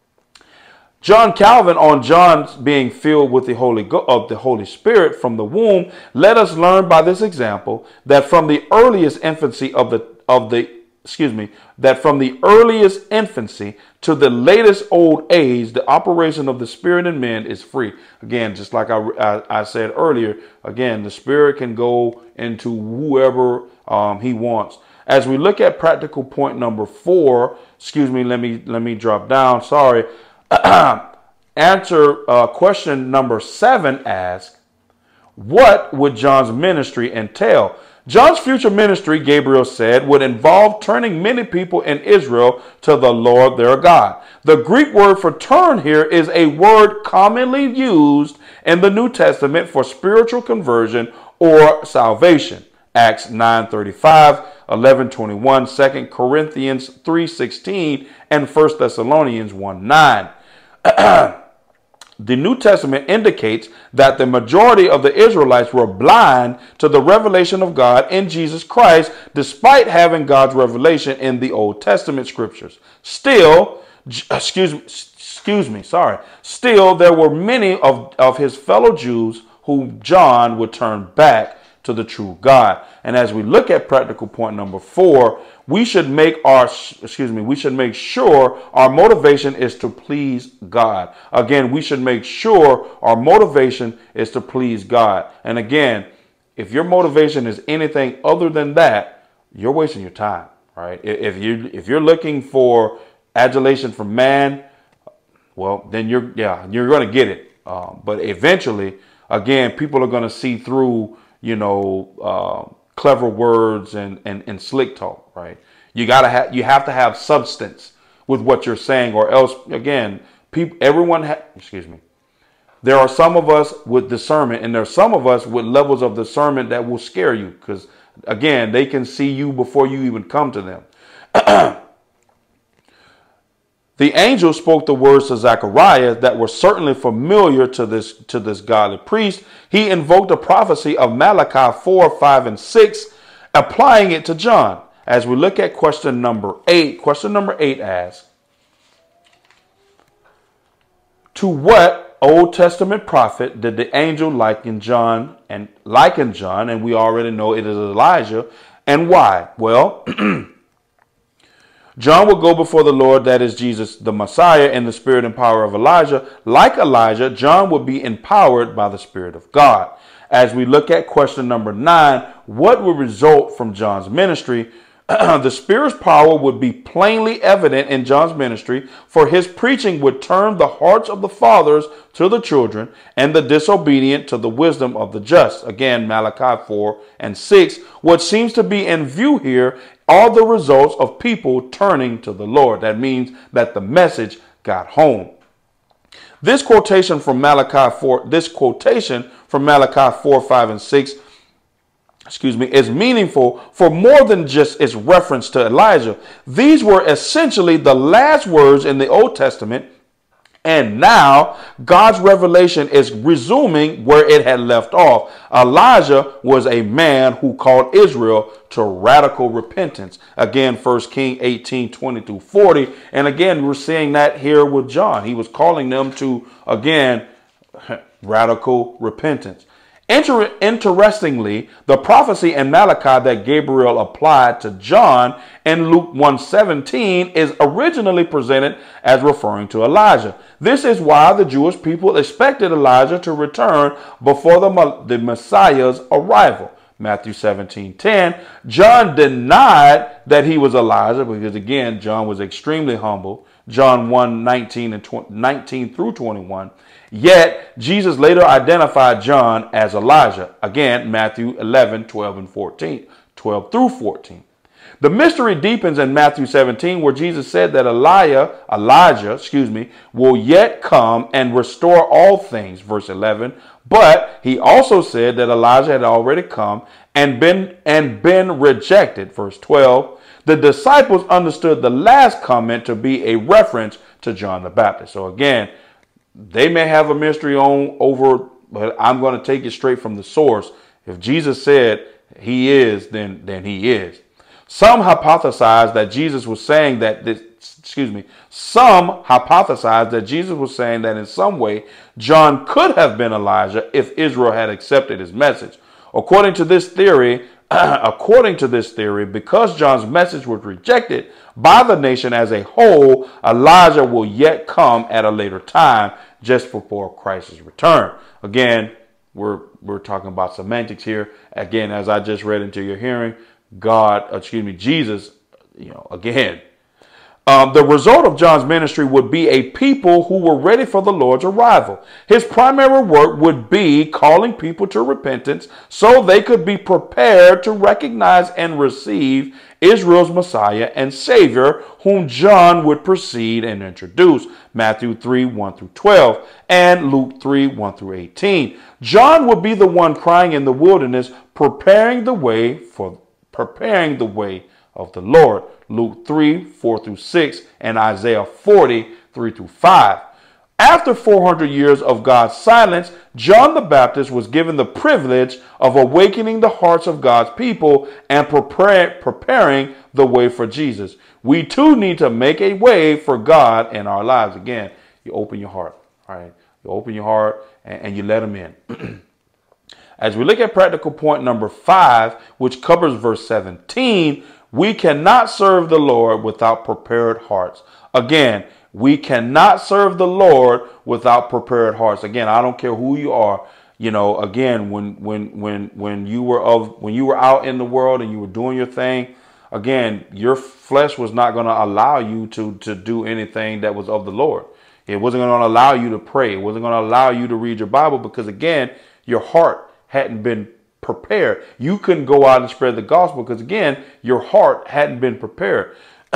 John Calvin, on John's being filled with the Holy Go- of the Holy Spirit from the womb, let us learn by this example that from the earliest infancy of the of the excuse me that from the earliest infancy to the latest old age, the operation of the Spirit in men is free. Again, just like I I, I said earlier, again, the Spirit can go into whoever Um, he wants. As we look at practical point number four, excuse me, let me let me drop down. Sorry. Answer uh, question number seven asks, what would John's ministry entail? John's future ministry, Gabriel said, would involve turning many people in Israel to the Lord their God. The Greek word for turn here is a word commonly used in the New Testament for spiritual conversion or salvation. Acts nine thirty-five, eleven twenty-one, Second Corinthians three sixteen, and First Thessalonians one nine. The New Testament indicates that the majority of the Israelites were blind to the revelation of God in Jesus Christ, despite having God's revelation in the Old Testament scriptures. Still, excuse me, excuse me, sorry. Still, there were many of, of his fellow Jews who John would turn back to the true God. And as we look at practical point number four, we should make our, excuse me, we should make sure our motivation is to please God. Again, we should make sure our motivation is to please God. And again, if your motivation is anything other than that, you're wasting your time, right? If you if you're looking for adulation from man, well, then you're yeah, you're going to get it. Uh, but eventually, again, people are going to see through, you know, uh, clever words and, and, and slick talk, right? You gotta have, you have to have substance with what you're saying, or else, again, people, everyone, ha- excuse me. There are some of us with discernment, and there are some of us with levels of discernment that will scare you, because again, they can see you before you even come to them. The angel spoke the words to Zechariah that were certainly familiar to this, to this godly priest. He invoked a prophecy of Malachi four, five, and six, applying it to John. As we look at question number eight, question number eight asks, to what Old Testament prophet did the angel liken John and liken John? And we already know it is Elijah. And why? Well, John will go before the Lord, that is Jesus, the Messiah, in the spirit and power of Elijah. Like Elijah, John will be empowered by the Spirit of God. As we look at question number nine, what will result from John's ministry? The Spirit's power would be plainly evident in John's ministry, for his preaching would turn the hearts of the fathers to the children and the disobedient to the wisdom of the just. Again, Malachi four and six. What seems to be in view here are the results of people turning to the Lord. That means that the message got home. This quotation from Malachi four, this quotation from Malachi four, five, and six, excuse me, is meaningful for more than just its reference to Elijah. These were essentially the last words in the Old Testament, and now God's revelation is resuming where it had left off. Elijah was a man who called Israel to radical repentance. Again, First Kings eighteen, twenty through forty. And again, we're seeing that here with John. He was calling them to, again, radical repentance. Inter- interestingly, the prophecy in Malachi that Gabriel applied to John in Luke one seventeen is originally presented as referring to Elijah. This is why the Jewish people expected Elijah to return before the, the Messiah's arrival. Matthew seventeen ten. John denied that he was Elijah because, again, John was extremely humble. John one nineteen and nineteen through twenty-one. Yet Jesus later identified John as Elijah. Again, Matthew eleven, twelve and fourteen, twelve through fourteen. The mystery deepens in Matthew seventeen, where Jesus said that Elijah, Elijah, excuse me, will yet come and restore all things, verse eleven. But he also said that Elijah had already come and been and been rejected, verse twelve. The disciples understood the last comment to be a reference to John the Baptist. So again, they may have a mystery on over, but I'm going to take it straight from the source. If Jesus said he is, then, then he is. Some hypothesize that Jesus was saying that this, excuse me, some hypothesize that Jesus was saying that in some way John could have been Elijah if Israel had accepted his message. According to this theory, according to this theory, because John's message was rejected by the nation as a whole, Elijah will yet come at a later time, just before Christ's return. Again, we're we're talking about semantics here. Again, as I just read into your hearing, God, excuse me, Jesus, you know, again, um, the result of John's ministry would be a people who were ready for the Lord's arrival. His primary work would be calling people to repentance so they could be prepared to recognize and receive Israel's Messiah and Savior, whom John would precede and introduce. Matthew three, one through twelve, and Luke three, one through eighteen. John would be the one crying in the wilderness, preparing the way for preparing the way of the Lord. Luke three, four through six, and Isaiah forty, three through five. After four hundred years of God's silence, John the Baptist was given the privilege of awakening the hearts of God's people and prepare, preparing the way for Jesus. We too need to make a way for God in our lives. Again, you open your heart, all right? You open your heart and, and you let him in. As we look at practical point number five, which covers verse seventeen, we cannot serve the Lord without prepared hearts. Again, we cannot serve the Lord without prepared hearts. Again, I don't care who you are. You know, again, when when when when you were of when you were out in the world and you were doing your thing, again, your flesh was not going to allow you to to do anything that was of the Lord. It wasn't going to allow you to pray. It wasn't going to allow you to read your Bible because, again, your heart hadn't been prepared. You couldn't go out and spread the gospel because, again, your heart hadn't been prepared.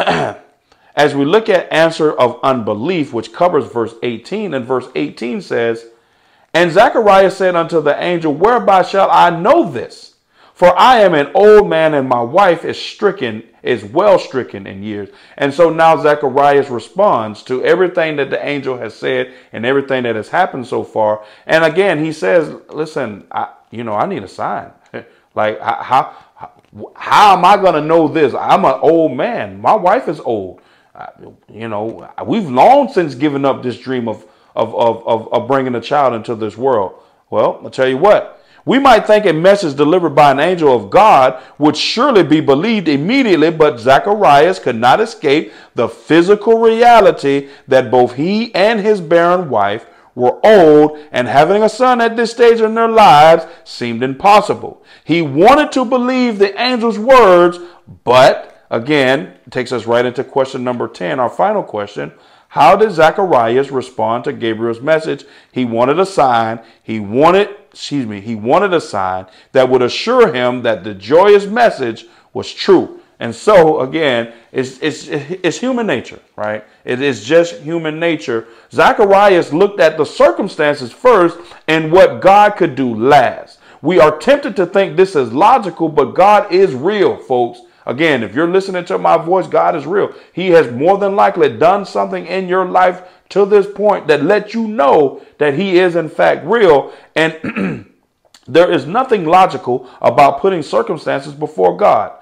As we look at answer of unbelief, which covers verse eighteen, and verse eighteen says, "And Zacharias said unto the angel, Whereby shall I know this? For I am an old man, and my wife is stricken, is well stricken in years." And so now Zacharias responds to everything that the angel has said and everything that has happened so far. And again, he says, listen, I, you know, I need a sign. Like, how, how, how am I going to know this? I'm an old man. My wife is old. Uh, you know, we've long since given up this dream of, of, of, of, of bringing a child into this world. Well, I'll tell you what. We might think a message delivered by an angel of God would surely be believed immediately, but Zacharias could not escape the physical reality that both he and his barren wife were old, and having a son at this stage in their lives seemed impossible. He wanted to believe the angel's words, but again, it takes us right into question number ten, our final question. How did Zacharias respond to Gabriel's message? He wanted a sign. He wanted, excuse me, he wanted a sign that would assure him that the joyous message was true. And so, again, it's, it's, it's human nature, right? It is just human nature. Zacharias looked at the circumstances first and what God could do last. We are tempted to think this is logical, but God is real, folks. Again, if you're listening to my voice, God is real. He has more than likely done something in your life to this point that lets you know that he is in fact real. And there is nothing logical about putting circumstances before God.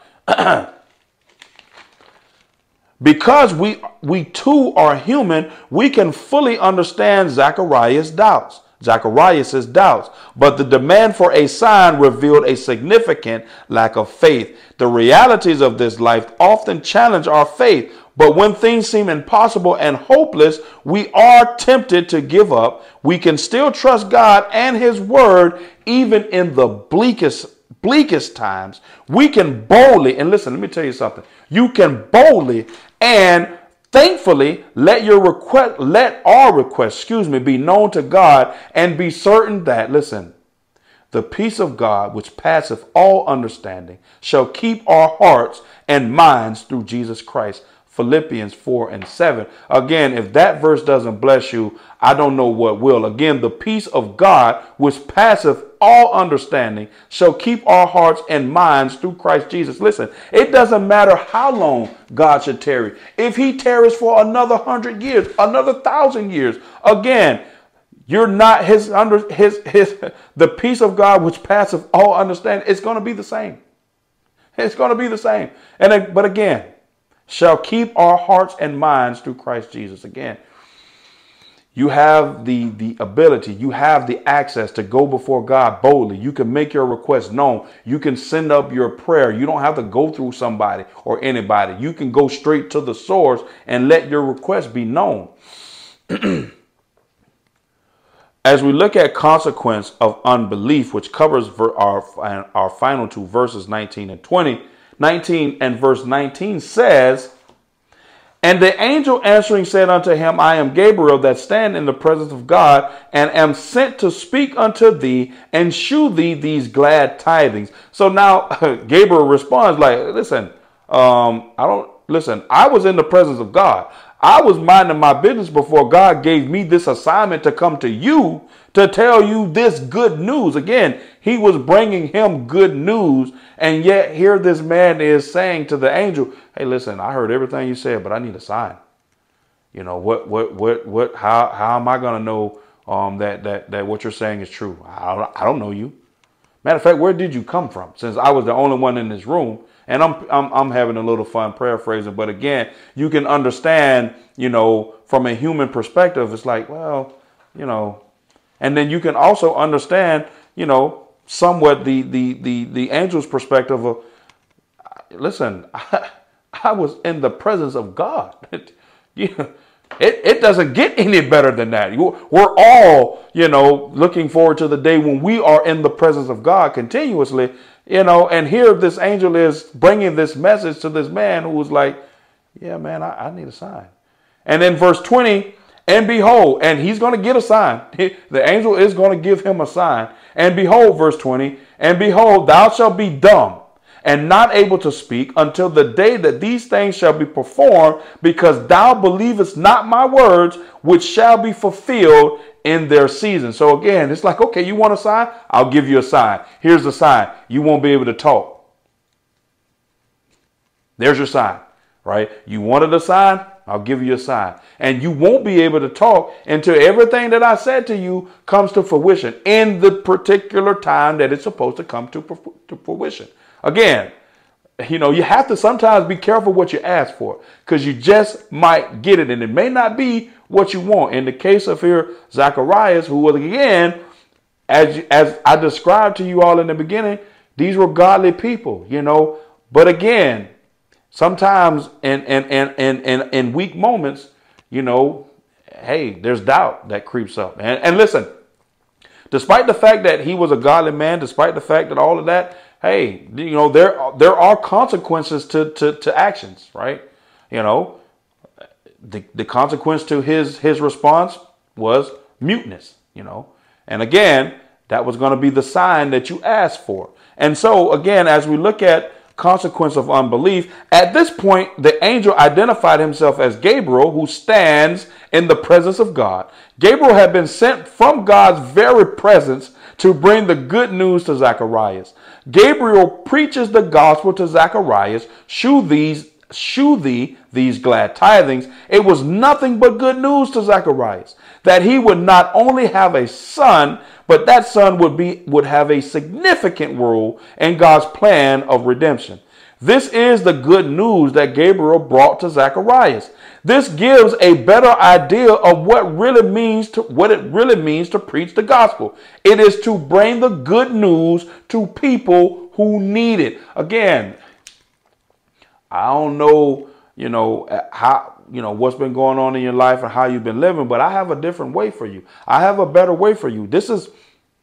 Because we, we too are human, we can fully understand Zacharias' doubts. Zacharias' doubts, but the demand for a sign revealed a significant lack of faith. The realities of this life often challenge our faith, but when things seem impossible and hopeless, we are tempted to give up. We can still trust God and his word, even in the bleakest bleakest times, we can boldly, and listen, let me tell you something. You can boldly and thankfully let your request, let our request, excuse me, be known to God, and be certain that, listen, the peace of God, which passeth all understanding, shall keep our hearts and minds through Jesus Christ. Philippians four and seven. Again, if that verse doesn't bless you, I don't know what will. Again, the peace of God, which passeth all understanding, shall keep our hearts and minds through Christ Jesus. Listen, it doesn't matter how long God should tarry. If he tarries for another hundred years, another thousand years, again, you're not his under his his the peace of God, which passeth all understanding. It's going to be the same. It's going to be the same. And but again, shall keep our hearts and minds through Christ Jesus. Again, you have the, the ability, you have the access to go before God boldly. You can make your request known. You can send up your prayer. You don't have to go through somebody or anybody. You can go straight to the source and let your request be known. As we look at consequence of unbelief, which covers our, our final two verses, nineteen and twenty, nineteen and verse nineteen says, and the angel answering said unto him, I am Gabriel that stand in the presence of God, and am sent to speak unto thee and shew thee these glad tidings. So now Gabriel responds like, listen, um, I don't listen. I was in the presence of God. I was minding my business before God gave me this assignment to come to you to tell you this good news. Again, he was bringing him good news. And yet here this man is saying to the angel, hey, listen, I heard everything you said, but I need a sign. You know, what, what, what, what, how, how am I going to know um, that, that, that what you're saying is true? I don't, I don't know you. Matter of fact, where did you come from? Since I was the only one in this room. And I'm, I'm, I'm having a little fun paraphrasing. But again, you can understand, you know, from a human perspective, it's like, well, you know, and then you can also understand, you know, somewhat the, the, the, the angel's perspective of, listen, I, I was in the presence of God. It, it, it doesn't get any better than that. We're all, you know, looking forward to the day when we are in the presence of God continuously. You know, and here this angel is bringing this message to this man who was like, yeah, man, I, I need a sign. And then verse twenty, and behold, and he's going to get a sign. The angel is going to give him a sign. And behold, verse twenty, and behold, thou shalt be dumb and not able to speak until the day that these things shall be performed, because thou believest not my words, which shall be fulfilled in their season. So again, it's like, okay, you want a sign? I'll give you a sign. Here's the sign. You won't be able to talk. There's your sign, right? You wanted a sign? I'll give you a sign. And you won't be able to talk until everything that I said to you comes to fruition in the particular time that it's supposed to come to, to fruition. Again, you know, you have to sometimes be careful what you ask for, because you just might get it and it may not be what you want. In the case of here, Zacharias, who was, again, as, as I described to you all in the beginning, these were godly people, you know, but again, sometimes in, in, in, in, in, in weak moments, you know, hey, there's doubt that creeps up. And, and listen, despite the fact that he was a godly man, despite the fact that all of that, hey, you know, there, there are consequences to, to, to actions, right? You know, the, the consequence to his, his response was muteness, you know, and again, that was going to be the sign that you asked for. And so again, as we look at consequence of unbelief, at this point, the angel identified himself as Gabriel, who stands in the presence of God. Gabriel had been sent from God's very presence to bring the good news to Zacharias. Gabriel preaches the gospel to Zacharias, shew these, shew thee these glad tidings. It was nothing but good news to Zacharias, that he would not only have a son, but that son would be would have a significant role in God's plan of redemption. This is the good news that Gabriel brought to Zacharias. This gives a better idea of what really means to what it really means to preach the gospel. It is to bring the good news to people who need it. Again, I don't know, you know, how you know what's been going on in your life and how you've been living, but I have a different way for you. I have a better way for you. This is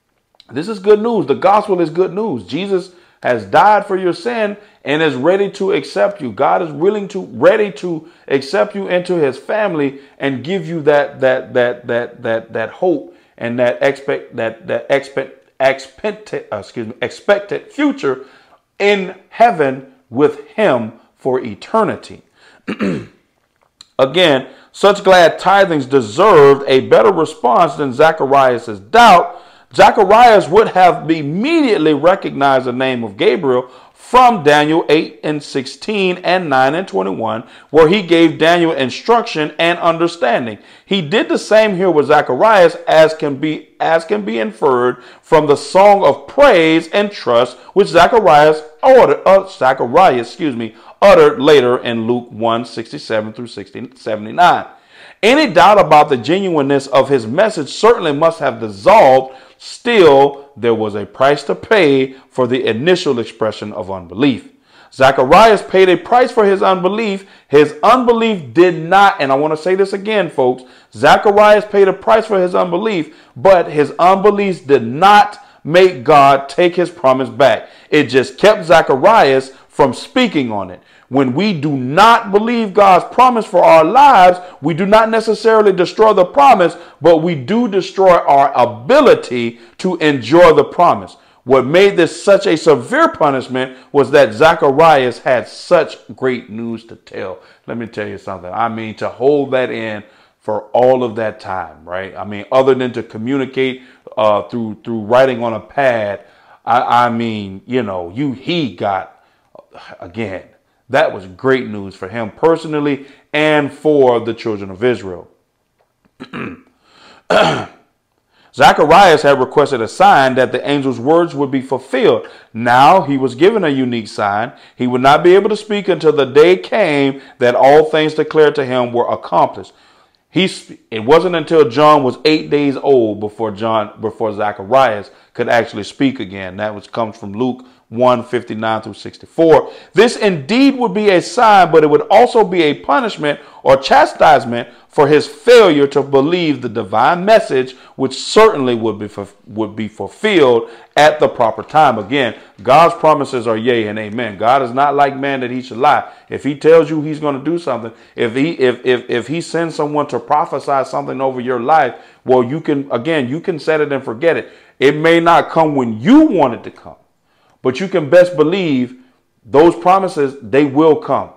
This is good news. The gospel is good news. Jesus has died for your sin and is ready to accept you. God is willing to, ready to accept you into his family and give you that, that, that, that, that, that hope and that expect, that, that expect, expected, uh, excuse me, expected future in heaven with him for eternity. Again, such glad tidings deserved a better response than Zacharias' doubt. Zacharias would have immediately recognized the name of Gabriel from Daniel eight and sixteen and nine and twenty-one, where he gave Daniel instruction and understanding. He did the same here with Zacharias, as can be as can be inferred from the song of praise and trust which Zacharias ordered, uh, Zacharias, excuse me, uttered later in Luke one sixty-seven through seventy-nine. Any doubt about the genuineness of his message certainly must have dissolved. Still, there was a price to pay for the initial expression of unbelief. Zacharias paid a price for his unbelief. His unbelief did not, and I want to say this again, folks, Zacharias paid a price for his unbelief, but his unbelief did not make God take his promise back. It just kept Zacharias from speaking on it. When we do not believe God's promise for our lives, we do not necessarily destroy the promise, but we do destroy our ability to enjoy the promise. What made this such a severe punishment was that Zacharias had such great news to tell. Let me tell you something. I mean, to hold that in for all of that time, right? I mean, other than to communicate uh, through through writing on a pad, I, I mean, you know, you he got, again, that was great news for him personally and for the children of Israel. Zacharias had requested a sign that the angel's words would be fulfilled. Now he was given a unique sign. He would not be able to speak until the day came that all things declared to him were accomplished. He, it wasn't until John was eight days old before John, before Zacharias could actually speak again. That was comes from Luke one fifty-nine through sixty-four. This indeed would be a sign, but it would also be a punishment or chastisement for his failure to believe the divine message, which certainly would be would be fulfilled at the proper time. Again, God's promises are yea and amen. God is not like man that he should lie. If he tells you he's going to do something, if he if if if he sends someone to prophesy something over your life, well, you can again you can set it and forget it. It may not come when you want it to come, but you can best believe those promises, they will come.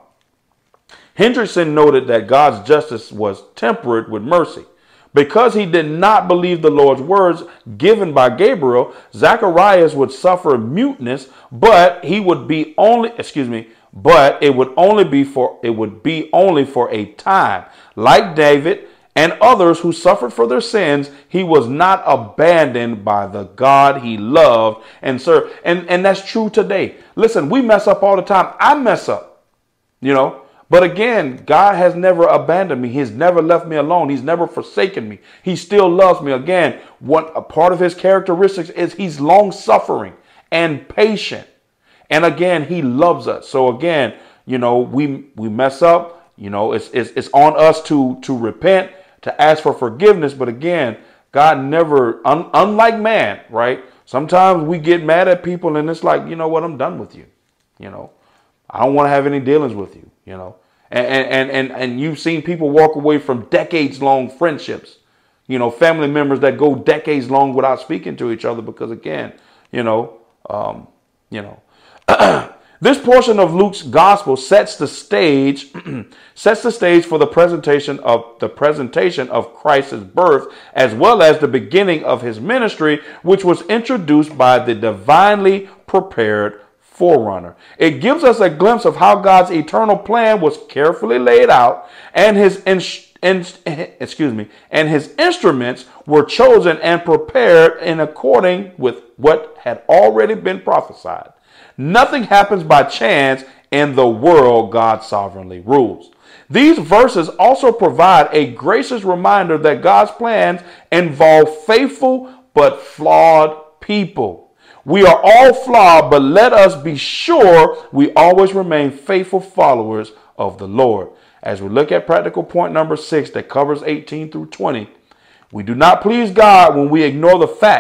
Hendrickson noted that God's justice was tempered with mercy. Because he did not believe the Lord's words given by Gabriel, Zacharias would suffer muteness, but he would be only, excuse me, but it would only be for, it would be only for a time. Like David and others who suffered for their sins, he was not abandoned by the God he loved and served. And, and that's true today. Listen, we mess up all the time. I mess up, you know. But again, God has never abandoned me. He's never left me alone. He's never forsaken me. He still loves me. Again, what a part of his characteristics is he's long suffering and patient. And again, he loves us. So again, you know, we we mess up. You know, it's it's, it's on us to to repent, to ask for forgiveness. But again, God never, un, unlike man, right? Sometimes we get mad at people and it's like, you know what, I'm done with you. You know, I don't want to have any dealings with you, you know. And, and, and, and you've seen people walk away from decades long friendships, you know, family members that go decades long without speaking to each other because, again, you know, um, you know, this portion of Luke's gospel sets the stage, sets the stage for the presentation of the presentation of Christ's birth, as well as the beginning of his ministry, which was introduced by the divinely prepared Forerunner. It gives us a glimpse of how God's eternal plan was carefully laid out, and his in, in, excuse me, and his instruments were chosen and prepared in according with what had already been prophesied. Nothing happens by chance in the world God sovereignly rules. These verses also provide a gracious reminder that God's plans involve faithful but flawed people. We are all flawed, but let us be sure we always remain faithful followers of the Lord. As we look at practical point number six that covers eighteen through twenty, we do not please God when we ignore the facts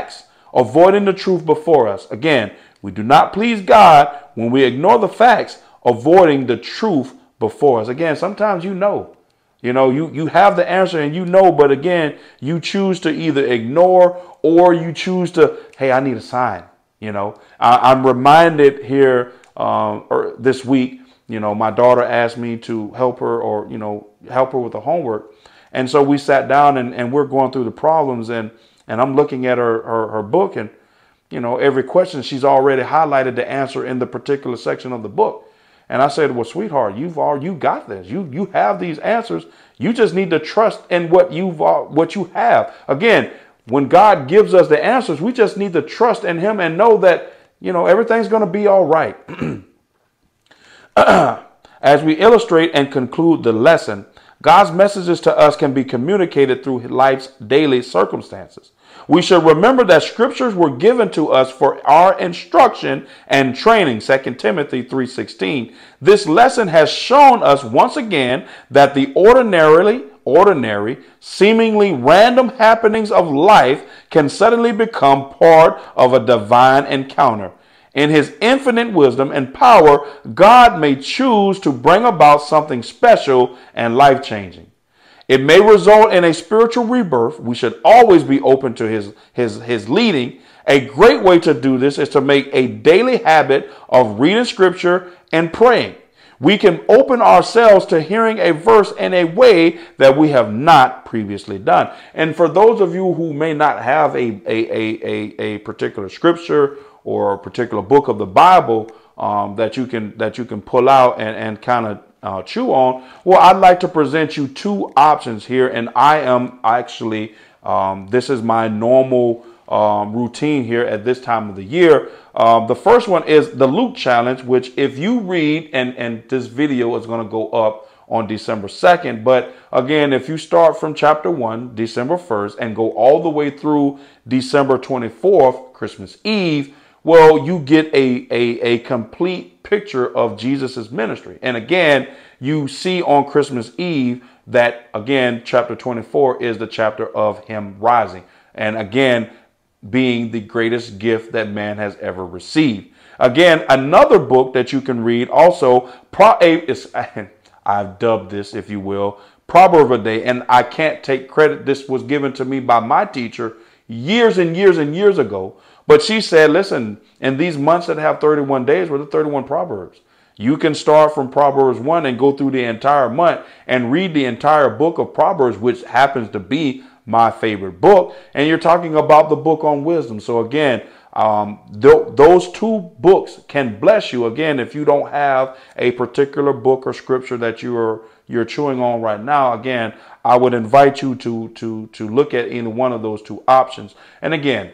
avoiding the truth before us. Again, we do not please God when we ignore the facts, avoiding the truth before us. Again, sometimes you know, you know, you, you have the answer and you know, but again, you choose to either ignore or you choose to, hey, I need a sign. You know, I, I'm reminded here um, or this week, you know, my daughter asked me to help her or, you know, help her with the homework. And so we sat down and, and we're going through the problems and, and I'm looking at her, her, her book and, you know, every question she's already highlighted the answer in the particular section of the book. And I said, well, sweetheart, you've all, you got this. You, you have these answers. You just need to trust in what you've, uh, what you have. Again, when God gives us the answers, we just need to trust in him and know that, you know, everything's going to be all right. As we illustrate and conclude the lesson, God's messages to us can be communicated through life's daily circumstances. We should remember that scriptures were given to us for our instruction and training, Second Timothy three sixteen. This lesson has shown us once again that the ordinarily, ordinary, seemingly random happenings of life can suddenly become part of a divine encounter. In his infinite wisdom and power, God may choose to bring about something special and life-changing. It may result in a spiritual rebirth. We should always be open to his, his, his leading. A great way to do this is to make a daily habit of reading scripture and praying. We can open ourselves to hearing a verse in a way that we have not previously done. And for those of you who may not have a, a, a, a, a particular scripture or a particular book of the Bible um, that you can that you can pull out and, and kind of uh, chew on, well, I'd like to present you two options here. And I am actually, um, this is my normal um, routine here at this time of the year. Um, the first one is the Luke Challenge, which if you read, and, and this video is going to go up on December second. But again, if you start from chapter one, December first, and go all the way through December twenty-fourth, Christmas Eve, well, you get a, a, a complete picture of Jesus's ministry. And again, you see on Christmas Eve that, again, chapter twenty-four is the chapter of him rising. And again, being the greatest gift that man has ever received. Again, another book that you can read also, Pro, is, I've dubbed this, if you will, Proverb a Day. And I can't take credit. This was given to me by my teacher years and years and years ago. But she said, listen, in these months that have thirty-one days were the thirty-one Proverbs. You can start from Proverbs one and go through the entire month and read the entire book of Proverbs, which happens to be my favorite book. And you're talking about the book on wisdom. So again, um, th those two books can bless you. Again, if you don't have a particular book or scripture that you are you're chewing on right now, again, I would invite you to to to look at either one of those two options. And again,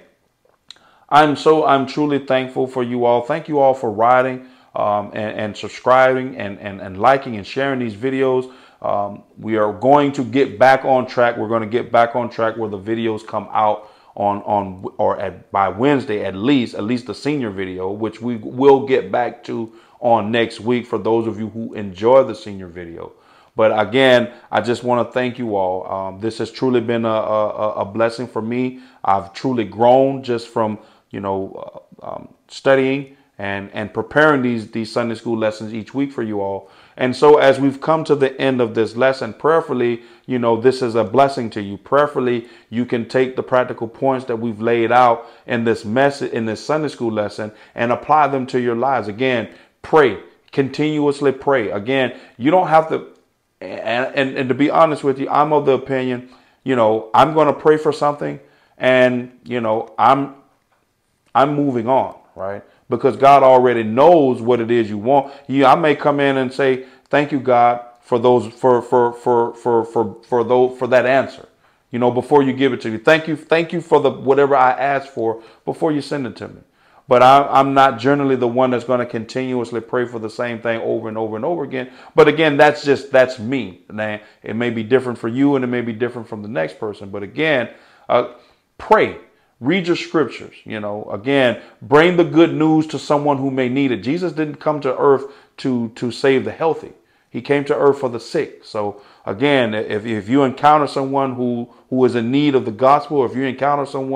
I'm so I'm truly thankful for you all. Thank you all for riding um, and, and subscribing and, and, and liking and sharing these videos. Um, we are going to get back on track. We're going to get back on track where the videos come out on on or at by Wednesday at least, at least the senior video, which we will get back to on next week for those of you who enjoy the senior video. But again, I just want to thank you all. Um, this has truly been a, a, a blessing for me. I've truly grown just from, you know, uh, um, studying and, and preparing these, these Sunday school lessons each week for you all. And so as we've come to the end of this lesson, prayerfully, you know, this is a blessing to you. Prayerfully, you can take the practical points that we've laid out in this message, in this Sunday school lesson, and apply them to your lives. Again, pray, continuously pray. Again, you don't have to, and, and, and to be honest with you, I'm of the opinion, you know, I'm going to pray for something and, you know, I'm, I'm moving on, right? Because God already knows what it is you want. You, I may come in and say, thank you, God, for those, for, for, for, for, for, for those, for that answer, you know, before you give it to me. Thank you. Thank you for the, whatever I asked for before you send it to me. But I, I'm not generally the one that's going to continuously pray for the same thing over and over and over again. But again, that's just, that's me. Now, it may be different for you and it may be different from the next person. But again, uh, pray. Read your scriptures, you know, again, bring the good news to someone who may need it. Jesus didn't come to earth to, to save the healthy. He came to earth for the sick. So again, if, if you encounter someone who, who is in need of the gospel, if you encounter someone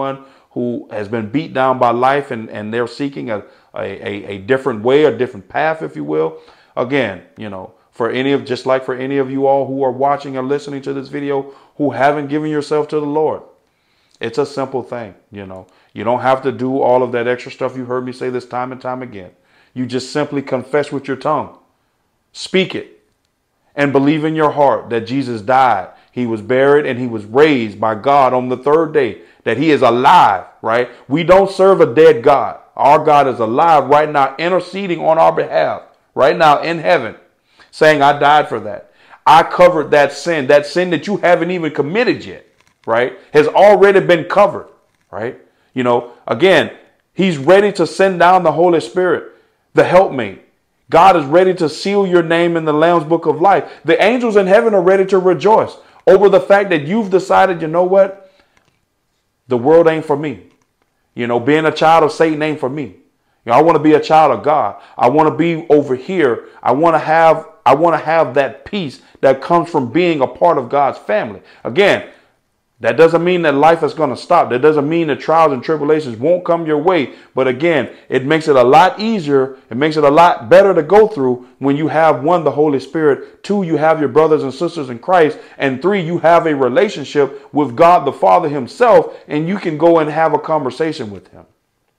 who has been beat down by life and, and they're seeking a, a, a, a different way, a different path, if you will. Again, you know, for any of, just like for any of you all who are watching or listening to this video who haven't given yourself to the Lord, it's a simple thing. You know, you don't have to do all of that extra stuff. You heard me say this time and time again. You just simply confess with your tongue, speak it, and believe in your heart that Jesus died. He was buried and he was raised by God on the third day, that he is alive, right? We don't serve a dead God. Our God is alive right now, interceding on our behalf right now in heaven, saying, I died for that. I covered that sin, that sin that you haven't even committed yet, right? Has already been covered, right? You know, again, he's ready to send down the Holy Spirit, the helpmate. God is ready to seal your name in the Lamb's Book of Life. The angels in heaven are ready to rejoice over the fact that you've decided, you know what? The world ain't for me. You know, being a child of Satan ain't for me. You know, I want to be a child of God. I want to be over here. I want to have, I want to have that peace that comes from being a part of God's family. Again, that doesn't mean that life is going to stop. That doesn't mean that trials and tribulations won't come your way. But again, it makes it a lot easier. It makes it a lot better to go through when you have, one, the Holy Spirit. Two, you have your brothers and sisters in Christ. And three, you have a relationship with God the Father himself, and you can go and have a conversation with him.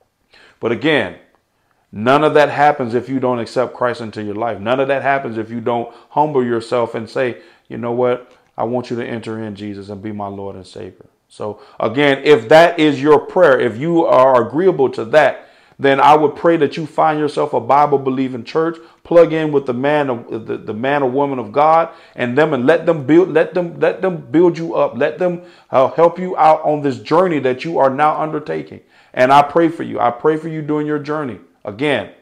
But again, none of that happens if you don't accept Christ into your life. None of that happens if you don't humble yourself and say, you know what? I want you to enter in, Jesus, and be my Lord and Savior. So again, if that is your prayer, if you are agreeable to that, then I would pray that you find yourself a Bible believing church, plug in with the man, of, the, the man or woman of God, and them, and let them build, let them, let them build you up. Let them uh, help you out on this journey that you are now undertaking. And I pray for you. I pray for you during your journey. Again,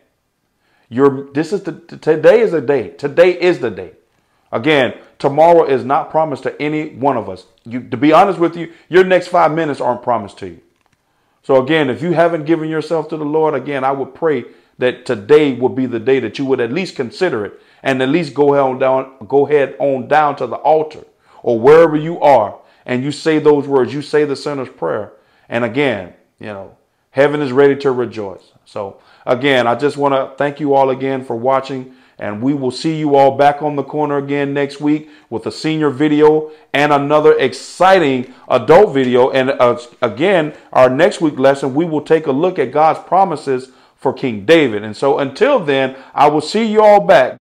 your this is the today is the day. Today is the day. Again, tomorrow is not promised to any one of us. You, to be honest with you, your next five minutes aren't promised to you. So again, if you haven't given yourself to the Lord, again, I would pray that today will be the day that you would at least consider it, and at least go ahead on down, go ahead on down to the altar or wherever you are, and you say those words. You say the sinner's prayer, and again, you know, heaven is ready to rejoice. So again, I just want to thank you all again for watching. And we will see you all back on the corner again next week with a senior video and another exciting adult video. And uh, again, our next week lesson, we will take a look at God's promises for King David. And so until then, I will see you all back.